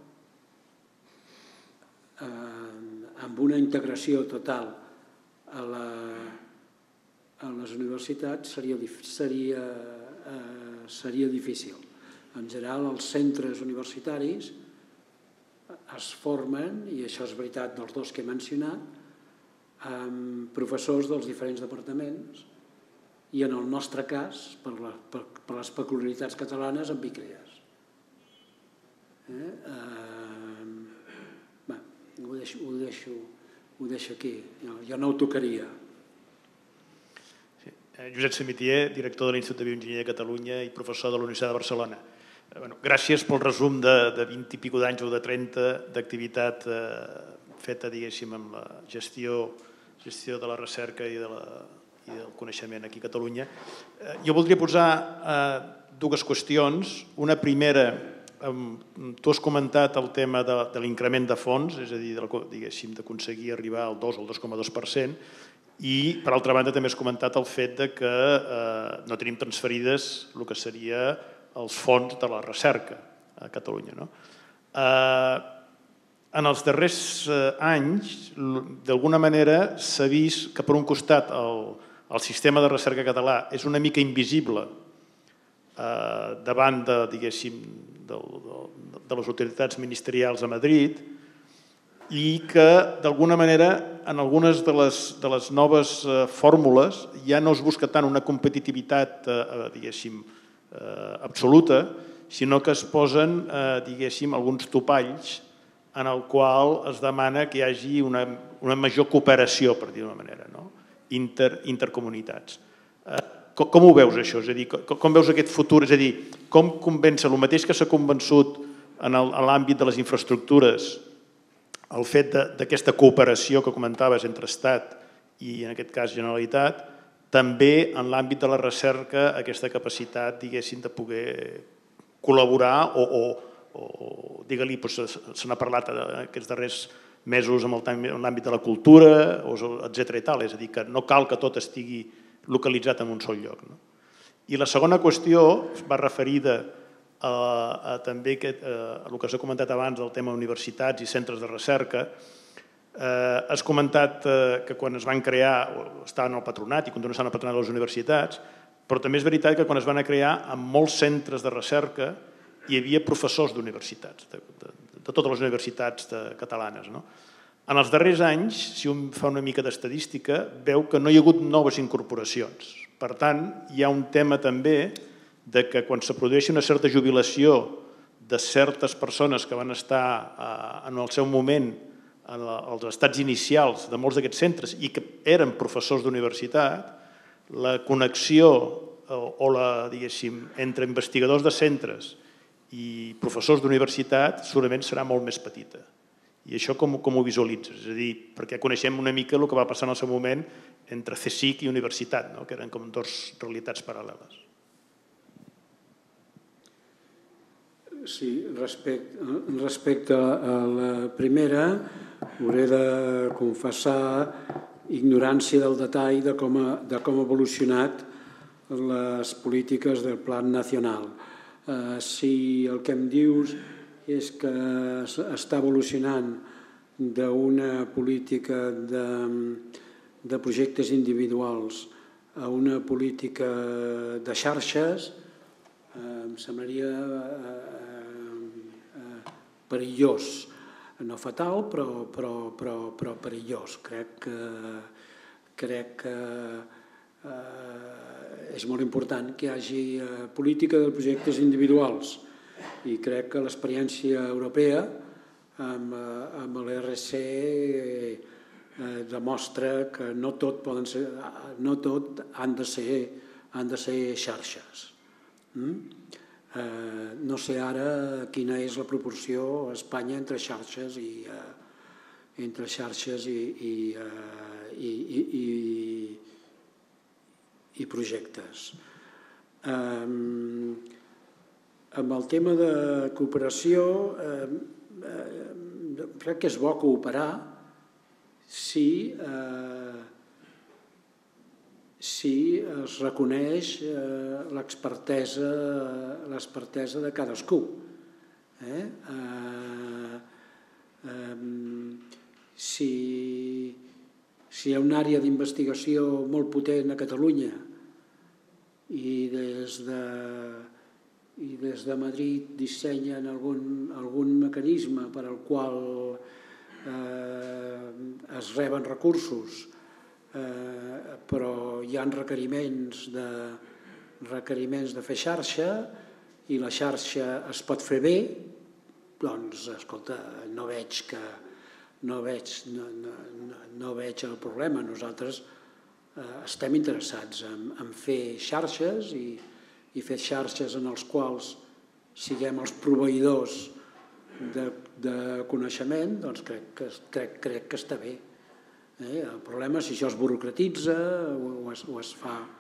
eh, amb una integració total a, la, a les universitats, seria, seria, eh, seria difícil. En general, els centres universitaris es formen, i això és veritat dels dos que he mencionat, amb professors dels diferents departaments i, en el nostre cas, per, la, per, per les peculiaritats catalanes, amb I C R E A S. Eh? Eh, bé, ho, deixo, ho, deixo, ho deixo aquí, jo, jo no ho tocaria. Sí. Josep Samitier, director de l'Institut de Bioenginyeria de Catalunya i professor de la Universitat de Barcelona. Bueno, gràcies pel resum de, de vint i pico d'anys o de trenta d'activitat eh, feta, diguéssim, amb la gestió, gestió de la recerca i, de la, i del coneixement aquí a Catalunya. Eh, jo voldria posar eh, dues qüestions. Una primera, eh, tu has comentat el tema de, de l'increment de fons, és a dir, diguéssim, d'aconseguir arribar al dos o al dos coma dos per cent, i, per altra banda, també has comentat el fet de que eh, no tenim transferides el que seria els fons de la recerca a Catalunya. No? Eh, en els darrers anys, d'alguna manera, s'ha vist que, per un costat, el, el sistema de recerca català és una mica invisible eh, davant de, diguéssim, de, de, de les autoritats ministerials a Madrid i que, d'alguna manera, en algunes de les, de les noves eh, fórmules ja no es busca tant una competitivitat, eh, diguéssim, Eh, absoluta, sinó que es posen, eh, diguéssim, alguns topalls en el qual es demana que hi hagi una, una major cooperació, per dir d'una manera, no? Inter, intercomunitats. Eh, com, com ho veus, això? És a dir, com, com veus aquest futur? És a dir, com convèncer el mateix que s'ha convençut en l'àmbit de les infraestructures, el fet d'aquesta cooperació que comentaves entre Estat i, en aquest cas, Generalitat, també en l'àmbit de la recerca aquesta capacitat, diguéssim, de poder col·laborar o, o, o digue-li, se n'ha parlat aquests darrers mesos en l'àmbit de la cultura, etcètera i tal, és a dir, que no cal que tot estigui localitzat en un sol lloc. No? I la segona qüestió va referida a, a també a, a el que s'ha comentat abans del tema universitats i centres de recerca. Eh, has comentat eh, que quan es van crear, estaven al patronat i continuen estant al patronat de les universitats, però també és veritat que quan es van crear en molts centres de recerca hi havia professors d'universitats, de, de, de totes les universitats de, catalanes. No? En els darrers anys, si un fa una mica d'estadística, veu que no hi ha hagut noves incorporacions. Per tant, hi ha un tema també de que quan se produeixi una certa jubilació de certes persones que van estar en el seu moment als estats inicials de molts d'aquests centres i que eren professors d'universitat, la connexió o la, diguéssim, entre investigadors de centres i professors d'universitat segurament serà molt més petita. I això com ho visualitzes? És a dir, perquè coneixem una mica el que va passar en el seu moment entre CSIC i universitat, que eren com dues realitats paral·leles. Sí, respecte a la primera, hauré de confessar ignorància del detall de com ha evolucionat les polítiques del Plan Nacional. Si el que em dius és que està evolucionant d'una política de projectes individuals a una política de xarxes, em semblaria perillós. No fatal, però perillós. Crec que és molt important que hi hagi política de projectes individuals i crec que l'experiència europea amb l'R C demostra que no tot poden ser, no tot han de ser xarxes. No sé ara quina és la proporció a Espanya entre xarxes i entre xarxes i i projectes. Amb el tema de cooperació, crec que és bo cooperar si si es reconeix l'expertesa de cadascú. Si hi ha una àrea d'investigació molt potent a Catalunya i des de Madrid dissenyen algun mecanisme per al qual es reben recursos, però hi ha requeriments de fer xarxa i la xarxa es pot fer bé, doncs, escolta, no veig que no veig el problema. Nosaltres estem interessats en fer xarxes i fer xarxes en els quals siguem els proveïdors de coneixement, doncs crec que està bé. El problema és si això es burocratitza o es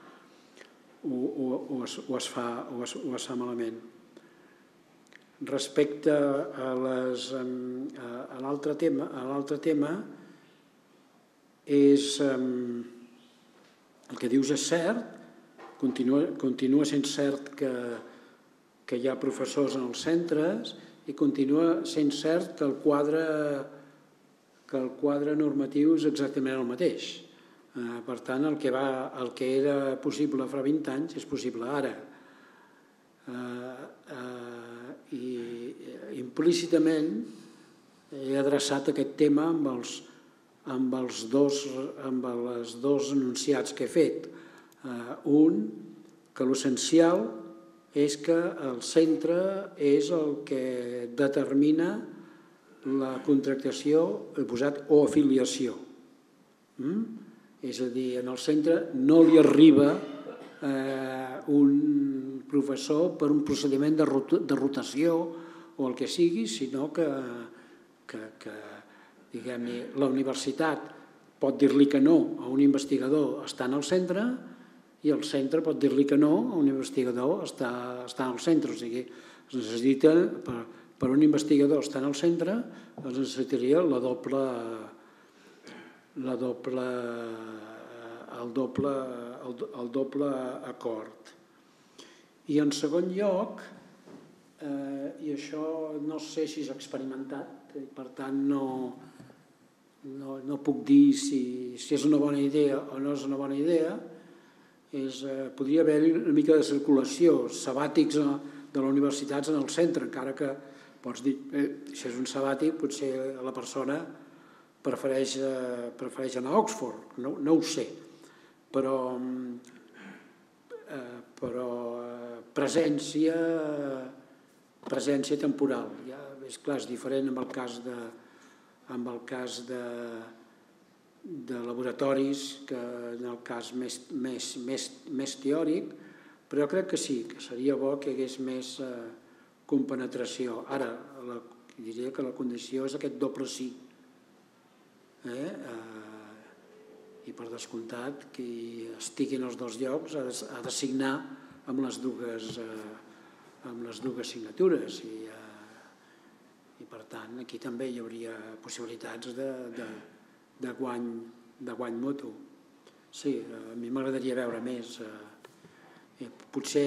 fa malament. Respecte a l'altre tema, el que dius és cert, continua sent cert que hi ha professors en els centres i continua sent cert que el quadre que el quadre normatiu és exactament el mateix. Per tant, el que era possible fa vint anys és possible ara. I implícitament he adreçat aquest tema amb els dos enunciats que he fet. Un, que l'essencial és que el centre és el que determina la contractació, he posat, o afiliació. És a dir, en el centre no li arriba un professor per un procediment de rotació o el que sigui, sinó que la universitat pot dir-li que no a un investigador estant al centre i el centre pot dir-li que no a un investigador estant al centre. O sigui, es necessita, per un investigador estant al centre, es necessitaria la doble, la doble, el doble, el doble acord. I en segon lloc, i això no sé si és experimentat, per tant no puc dir si és una bona idea o no és una bona idea, podria haver-hi una mica de circulació, sabàtics de les universitats en el centre, encara que pots dir, si és un sabàtic, potser la persona prefereix anar a Oxford, no ho sé, però presència presència temporal. Ja, és clar, és diferent amb el cas de, amb el cas de, de laboratoris, que en el cas més, més, més, més teòric, però jo crec que sí, que seria bo que hi hagués més eh, compenetració. Ara, la, diria que la condició és aquest doble sí. Eh? Eh, I per descomptat, qui estigui en els dos llocs ha de, ha de signar amb les dues, eh, amb les dues signatures. I, eh, I per tant, aquí també hi hauria possibilitats de, de, de, guany, de guany mutu. Sí, a mi m'agradaria veure més. Eh, potser,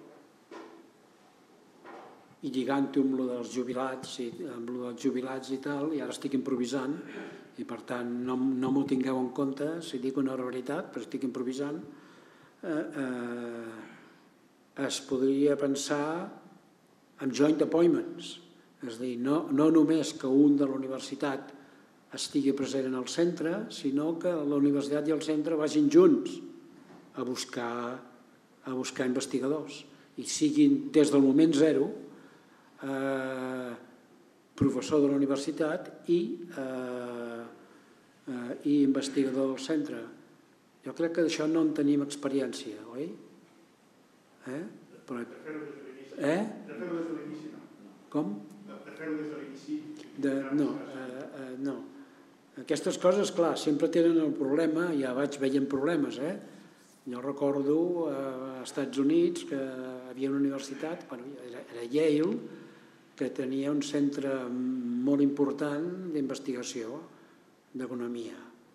i lligant-ho amb el dels jubilats, i, amb el dels jubilats i tal, i ara estic improvisant, i per tant no, no m'ho tingueu en compte si dic una veritat, però estic improvisant, eh, eh, es podria pensar en joint appointments, és a dir, no, no només que un de la universitat estigui present en el centre, sinó que la universitat i el centre vagin junts a buscar a buscar investigadors i siguin des del moment zero eh, professor de la universitat i, eh, eh, i investigador del centre. Jo crec que d'això no en tenim experiència, oi? Eh? Però, eh? De fer-ho des de l'inici, no? Com? De fer-ho des de l'inici. De, no, eh, eh, no. Aquestes coses, clar, sempre tenen el problema, ja vaig veient problemes, eh? Jo recordo als Estats Units que hi havia una universitat, bueno, era, era Yale, que tenia un centre molt important d'investigació d'economia.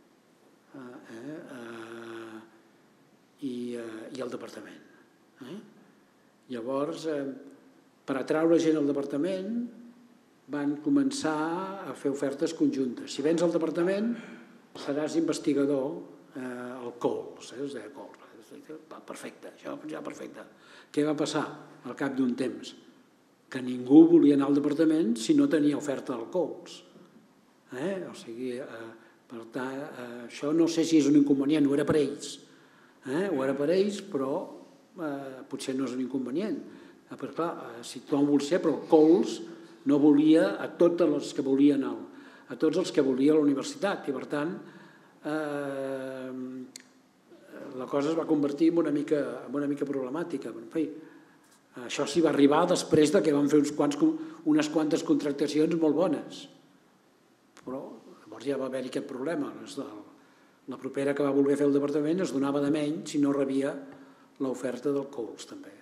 Eh, eh, i, eh, i el departament. Eh? Llavors, eh, per atraure gent al departament, van començar a fer ofertes conjuntes. Si vens al departament, seràs investigador eh, al Cole, saps? De Cole. Perfecte, això ja perfecte. Què va passar al cap d'un temps? Que ningú volia anar al departament si no tenia oferta al Coles. Eh? O sigui, eh, per tant, eh, això no sé si és un inconvenient, ho era per ells. Eh? Ho era per ells, però eh, potser no és un inconvenient. Eh, però clar, eh, si tothom vol ser, però el Coles no volia a tots els que volien el, a tots els que volia la universitat, i per tant eh, la cosa es va convertir en una mica, en una mica problemàtica. En fi, això s'hi va arribar després de que van fer uns quants, unes quantes contractacions molt bones. Però llavors ja va haver-hi aquest problema. La propera que va voler fer el departament es donava de menys si no rebia l'oferta del Coles, també.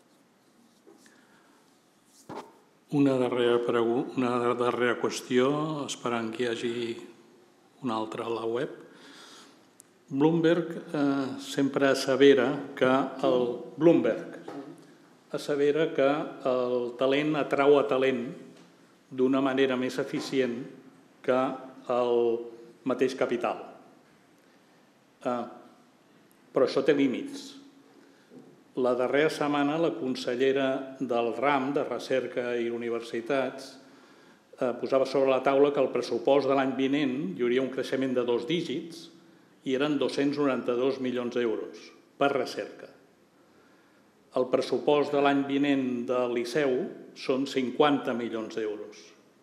Una darrera, una darrera qüestió, esperant que hi hagi una altra a la web. Bloomberg eh, sempre assevera que el Bloomberg assevera que el talent atrau a talent d'una manera més eficient que el mateix capital. Eh, però això té límits. La darrera setmana la consellera del RAM, de Recerca i Universitats, eh, posava sobre la taula que el pressupost de l'any vinent hi hauria un creixement de dos dígits i eren dos-cents noranta-dos milions d'euros per recerca. El pressupost de l'any vinent del Liceu són cinquanta milions d'euros.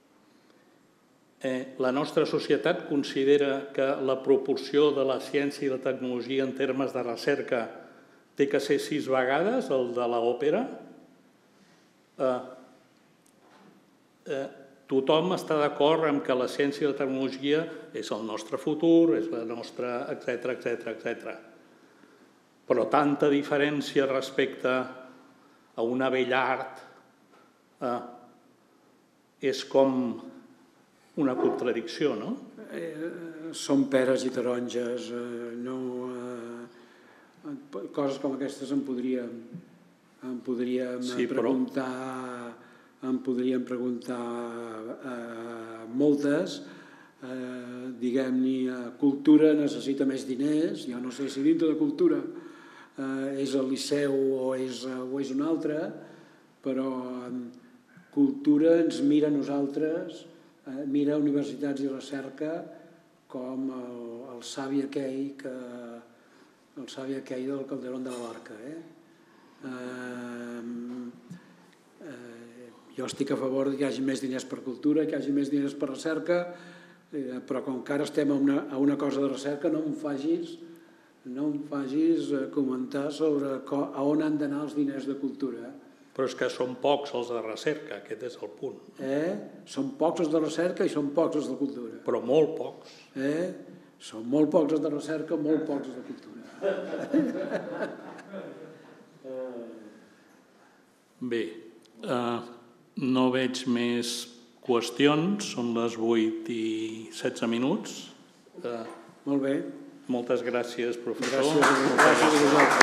Eh, la nostra societat considera que la proporció de la ciència i la tecnologia en termes de recerca té que ser sis vegades el de l'òpera. Eh, eh, Tothom està d'acord amb que la ciència i la tecnologia és el nostre futur, és la nostra, etcètera, etcètera, etcètera. Però tanta diferència respecte a una bella art eh, és com una contradicció, no? Eh, són peres i taronges. Eh, no, eh, coses com aquestes em podríem, em podríem sí, preguntar... Però... em podríem preguntar eh, moltes, eh, diguem-ne, cultura necessita més diners, jo no sé si dintre de cultura eh, és el Liceu o és, o és un altre, però eh, cultura ens mira a nosaltres, eh, mira universitats i recerca com el, el savi aquell, que, el savi aquell del Calderón de la Barca. Eh? Eh, eh, Jo estic a favor que hi hagi més diners per cultura, que hi hagi més diners per recerca, però com que ara estem a una, a una cosa de recerca, no em facis, no em facis comentar sobre a on han d'anar els diners de cultura. Però és que són pocs els de recerca, aquest és el punt. Eh? Són pocs els de recerca i són pocs els de cultura. Però molt pocs. Eh? Són molt pocs els de recerca, molt pocs els de cultura. Bé, eh, no veig més qüestions, són les vuit i setze minuts. Eh, Molt bé. Moltes gràcies, professor. Gràcies a vosaltres.